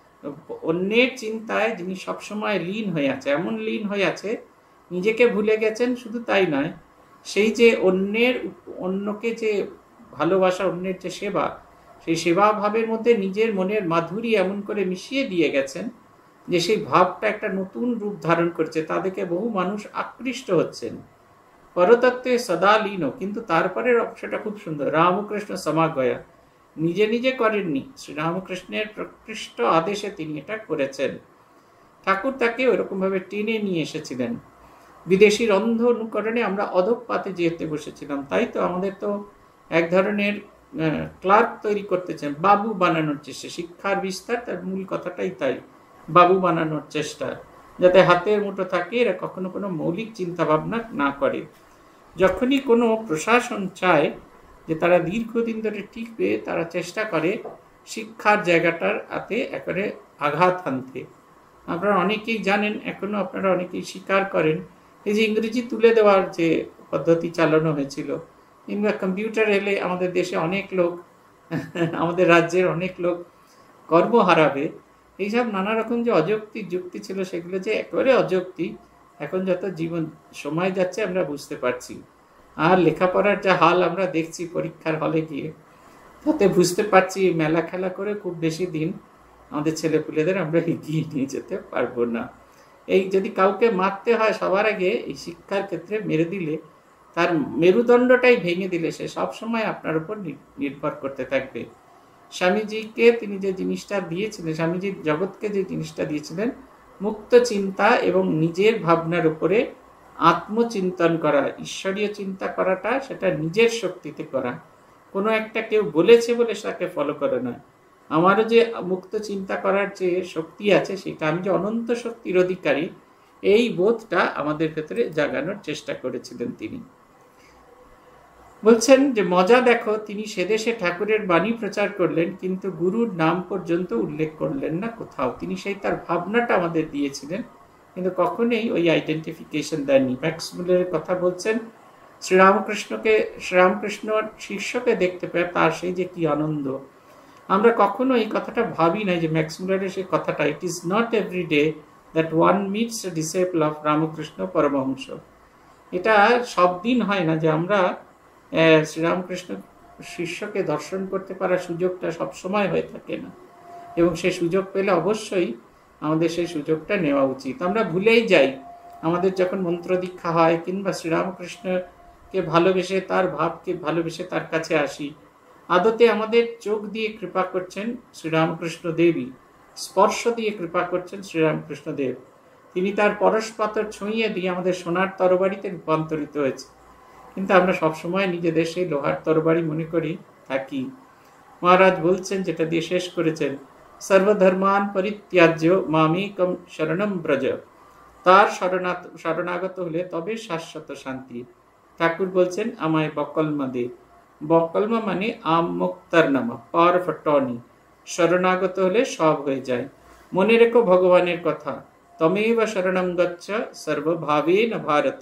S1: অন্যের চিন্তায় যিনি সবসময় লীন হয়ে আছে, এমন লীন হয়ে আছে নিজেকে ভুলে গেছেন। শুধু তাই নয়, সেই যে অন্যের অন্যকে যে ভালোবাসা, অন্যের যে সেবা, সেই সেবা ভাবের মধ্যে নিজের মনের মাধুরী এমন করে মিশিয়ে দিয়ে গেছেন যে সেই ভাবটা একটা নতুন রূপ ধারণ করছে, তাদেরকে বহু মানুষ আকৃষ্ট হচ্ছেন। পরতত্ত্বে সদা লীন, কিন্তু তারপরের অংশটা খুব সুন্দর, রামকৃষ্ণ সমাগয়া, নিজে নিজে করেননি, শ্রীরামকৃষ্ণের প্রকৃষ্ট আদেশে তিনি এটা করেছেন। ঠাকুর তাকে ওইরকমভাবে টেনে নিয়ে এসেছিলেন। বিদেশির অন্ধ অনুকরণে আমরা অধঃপাতে যেতে বসেছিলাম। তাই তো আমাদের তো এক ধরনের ক্লার্ক তৈরি করতেছেন, বাবু বানানোর চেষ্টা। শিক্ষার বিস্তার, তার মূল কথাটাই তাই, বাবু বানানোর চেষ্টা, যাতে হাতের মুঠো থাকে, এরা কখনো কোনো মৌলিক চিন্তা ভাবনা না করে। যখনই কোনো প্রশাসন চায় যে তারা দীর্ঘদিন ধরে টিকবে, তারা চেষ্টা করে শিক্ষার জায়গাটার হাতে একেবারে আঘাত হানতে। আপনারা অনেকেই জানেন, এখনো আপনারা অনেকেই স্বীকার করেন, এই যে ইংরেজি তুলে দেওয়ার যে পদ্ধতি চালানো হয়েছিল, কিংবা কম্পিউটার এলে আমাদের দেশে অনেক লোক, আমাদের রাজ্যের অনেক লোক কর্ম হারাবে, এইসব নানা রকম যে অযৌক্তিক যুক্তি ছিল, সেগুলো যে একেবারে অযৌক্তিক, এখন যত জীবন সময় যাচ্ছে আমরা বুঝতে পারছি। আর লেখাপড়ার যা হাল আমরা দেখছি পরীক্ষার হলে গিয়ে, তাতে বুঝতে পারছি মেলা খেলা করে খুব বেশি দিন আমাদের ছেলেপুলেদের আমরা এগিয়ে নিয়ে যেতে পারবো না। এই যদি কাউকে মারতে হয়, সবার আগে এই শিক্ষার ক্ষেত্রে মেরে দিলে, তার মেরুদণ্ডটাই ভেঙে দিলে, সে সবসময় আপনার উপর নির্ভর করতে থাকবে। স্বামীজিকে তিনি যে জিনিসটা দিয়েছিলেন, স্বামীজি জগৎকে যে জিনিসটা দিয়েছিলেন, মুক্ত চিন্তা এবং নিজের ভাবনার উপরে আত্মচিন্তন করা, ঈশ্বরীয় চিন্তা করাটা, সেটা নিজের শক্তিতে করা, কোনো একটা কেউ বলেছে বলে তাকে ফলো করে নয়। আমারও যে মুক্ত চিন্তা করার যে শক্তি আছে, সেটা আমি যে অনন্ত শক্তির অধিকারী, এই বোধটা আমাদের ভেতরে জাগানোর চেষ্টা করেছিলেন তিনি। বলছেন যে মজা দেখো, তিনি সেদেশে ঠাকুরের বাণী প্রচার করলেন, কিন্তু গুরুর নাম পর্যন্ত উল্লেখ করলেন না কোথাও। তিনি সেই তার ভাবনাটা আমাদের দিয়েছিলেন, কিন্তু কখনোই ওই আইডেন্টিফিকেশন দেননি। ম্যাক্স মুলারের কথা বলছেন, শ্রীরামকৃষ্ণকে শ্রীরামকৃষ্ণ শিষ্যকে দেখতে পেয়ে তার সেই যে কি আনন্দ। আমরা কখনো এই কথাটা ভাবি না যে ম্যাক্স মুলারের সেই কথাটা, it is not every day that one meets a disciple of Ramakrishna Paramahamsa. এটা সব দিন হয় না যে আমরা শ্রীরামকৃষ্ণ শিষ্যকে দর্শন করতে পারার সুযোগটা সবসময় হয়ে থাকে না, এবং সেই সুযোগ পেলে অবশ্যই আমাদের সেই সুযোগটা নেওয়া উচিত। আমরা ভুলেই যাই, আমাদের যখন মন্ত্র দীক্ষা হয় কিংবা শ্রীরামকৃষ্ণকে ভালোবেসে তার ভাবকে ভালোবেসে তার কাছে আসি, আদতে আমাদের চোখ দিয়ে কৃপা করছেন শ্রীরামকৃষ্ণ দেবী, স্পর্শ দিয়ে কৃপা করছেন শ্রীরামকৃষ্ণ দেব। তিনি তার পরশপাতর ছুঁয়ে দিয়ে আমাদের সোনার তরবারিতে রূপান্তরিত হয়েছে, কিন্তু আমরা সবসময় নিজেদের সেই লোহার তরবারি মনে করি থাকি। মহারাজ বলছেন, যেটা দিয়ে শেষ করেছেন, সর্বধর্মান পরিত্যাজ্য মামেকম শরণম ব্রজ, তার শরণাত শরণাগত হলে তবে শাশ্বত শান্তি। ঠাকুর বলছেন, আমায় বকলমা দে। বকলমা মানে আম মুক্তার নামা, পাওয়ার অফ অটর্নি। শরণাগত হলে সব হয়ে যায়। মনে রেখো ভগবানের কথা, তমেব শরণম গচ্ছ সর্বভাবেন ভারত।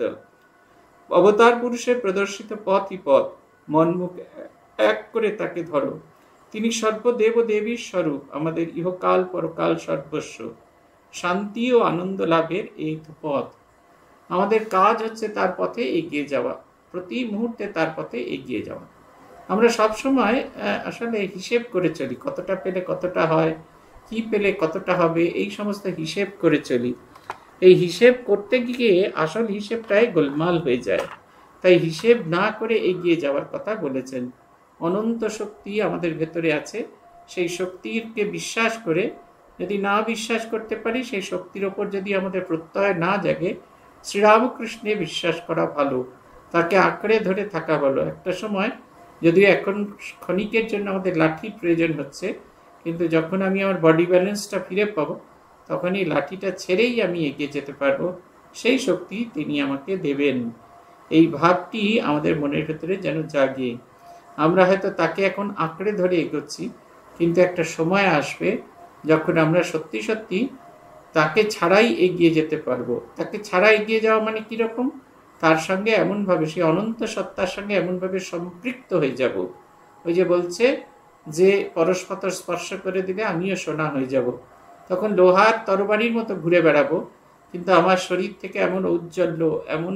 S1: অবতার পুরুষের প্রদর্শিত পথই পথ, মন মুখ এক করে তাকে ধরো। তিনি সর্বদেব দেবীর স্বরূপ, আমাদের ইহকাল পরকাল সর্বস্ব। শান্তি ও আনন্দ লাভের এই তো পথ। আমাদের কাজ হচ্ছে তার পথে এগিয়ে যাওয়া, প্রতি মুহূর্তে তার পথে এগিয়ে যাওয়া। আমরা সবসময় আসলে হিসেব করে চলি, কতটা পেলে কতটা হয়, কি পেলে কতটা হবে, এই সমস্ত হিসেব করে চলি। এই হিসেব করতে গিয়ে আসল হিসেবটাই গোলমাল হয়ে যায়। তাই হিসেব না করে এগিয়ে যাওয়ার কথা বলেছেন। অনন্ত শক্তি আমাদের ভেতরে আছে, সেই শক্তিকে বিশ্বাস করে, যদি না বিশ্বাস করতে পারি, সেই শক্তির ওপর যদি আমাদের প্রত্যয় না জাগে, শ্রীরামকৃষ্ণে বিশ্বাস করা ভালো, তাকে আঁকড়ে ধরে থাকা ভালো। একটা সময় যদিও এখন ক্ষণিকের জন্য আমাদের লাঠির প্রয়োজন হচ্ছে, কিন্তু যখন আমি আমার বডি ব্যালেন্সটা ফিরে পাবো, তখন এই লাঠিটা ছেড়েই আমি এগিয়ে যেতে পারবো। সেই শক্তি তিনি আমাকে দেবেন, এই ভাবটি আমাদের মনের ভেতরে যেন জাগে। আমরা হয়তো তাকে এখন আঁকড়ে ধরে এগোচ্ছি, কিন্তু একটা সময় আসবে যখন আমরা সত্যি সত্যি তাকে ছাড়াই এগিয়ে যেতে পারবো। তাকে ছাড়া এগিয়ে যাওয়া মানে কিরকম? তার সঙ্গে এমনভাবে, সেই অনন্ত সত্তার সঙ্গে এমনভাবে সম্পৃক্ত হয়ে যাব। ওই যে বলছে যে পরস্পর স্পর্শ করে দিলে আমিও সোনা হয়ে যাব। তখন লোহার তরবারির মতো ঘুরে বেড়াবো, কিন্তু আমার শরীর থেকে এমন ঔজ্জ্বল্য, এমন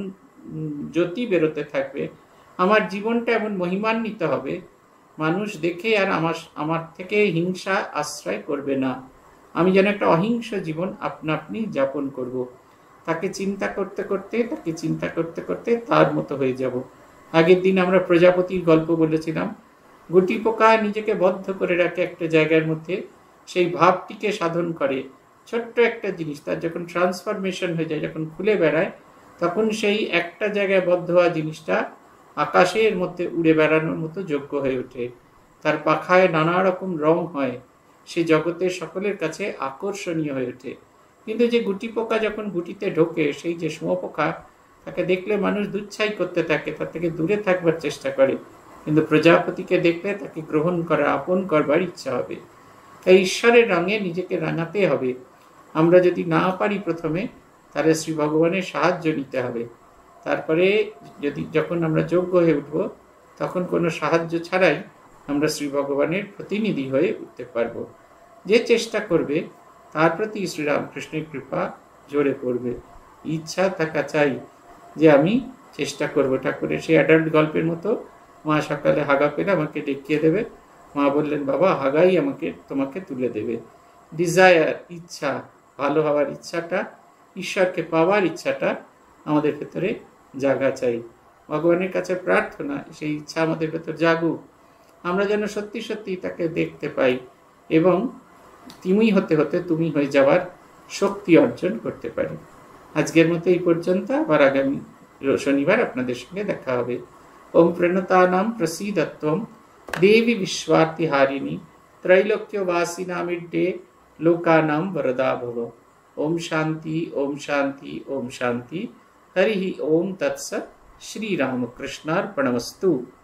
S1: জ্যোতি বেরোতে থাকবে, আমার জীবনটা এমন মহিমান্বিত হবে, মানুষ দেখে আর আমার আমার থেকে হিংসা আশ্রয় করবে না। আমি যেন একটা অহিংস জীবন আপনা আপনি যাপন করব। তাকে চিন্তা করতে করতে তাকে চিন্তা করতে করতে তার মতো হয়ে যাব। আগের দিন আমরা প্রজাপতির গল্প বলেছিলাম। গুটি পোকা নিজেকে বদ্ধ করে রাখে একটা জায়গার মধ্যে, সেই ভাবটিকে সাধন করে। ছোট্ট একটা জিনিস তার যখন ট্রান্সফরমেশন হয়ে যায়, যখন খুলে বেড়ায়, তখন সেই একটা জায়গায় বদ্ধ হওয়া জিনিসটা আকাশের মধ্যে উড়ে বেড়ানোর মতো যোগ্য হয়ে ওঠে। তার পাখায় নানা রকম রং হয়, সে জগতের সকলের কাছে আকর্ষণীয় হয়ে ওঠে। কিন্তু যে গুটি পোকা যখন গুটিতে ঢোকে, সেই যে শুঁয়োপোকা, তাকে দেখলে মানুষ দুচ্ছাই করতে থাকে, তার থেকে দূরে থাকবার চেষ্টা করে। কিন্তু প্রজাপতিকে দেখলে তাকে গ্রহণ করা, আপন করবার ইচ্ছা হবে। তাই ঈশ্বরের রঙে নিজেকে রাঙাতে হবে। আমরা যদি না পারি প্রথমে, তাহলে শ্রী ভগবানের সাহায্য নিতে হবে। তারপরে যদি যখন আমরা যোগ্য হয়ে উঠব, তখন কোনো সাহায্য ছাড়াই আমরা শ্রী ভগবানের প্রতিনিধি হয়ে উঠতে পারব। যে চেষ্টা করবে তার প্রতি শ্রীরামকৃষ্ণের কৃপা জোরে পড়বে। ইচ্ছা থাকা চাই যে আমি চেষ্টা করবো। ঠাকুরের সেই অ্যাডাল্ট গল্পের মতো, মা সকালে হাগা পেলে আমাকে ডেকিয়ে দেবে, মা বললেন বাবা হাগাই আমাকে তোমাকে তুলে দেবে। ডিজায়ার, ইচ্ছা, ভালো হওয়ার ইচ্ছাটা, ঈশ্বরকে পাওয়ার ইচ্ছাটা আমাদের ভেতরে জাগা চাই। ভগবানের কাছে প্রার্থনা সেই ইচ্ছা আমাদের ভেতর জাগুক, আমরা যেন সত্যি সত্যি তাকে দেখতে পাই এবং তুমি হতে হতে তুমি হয়ে যাওয়ার শক্তি অর্জন করতে পারি। আজকের মতো এই পর্যন্ত, আবার আগামী শনিবার আপনাদের সঙ্গে দেখা হবে। ওম প্রণতানাম প্রসীদত্বম দেবী বিশ্বার্তিহারিণী त्रैलोक्यवासिनामिड्डे लोकानां वरदा भव। ओम शांति ओम शांति ओम शांति। हरि ओम तत्सत्। श्री रामकृष्णार्पणमस्तु।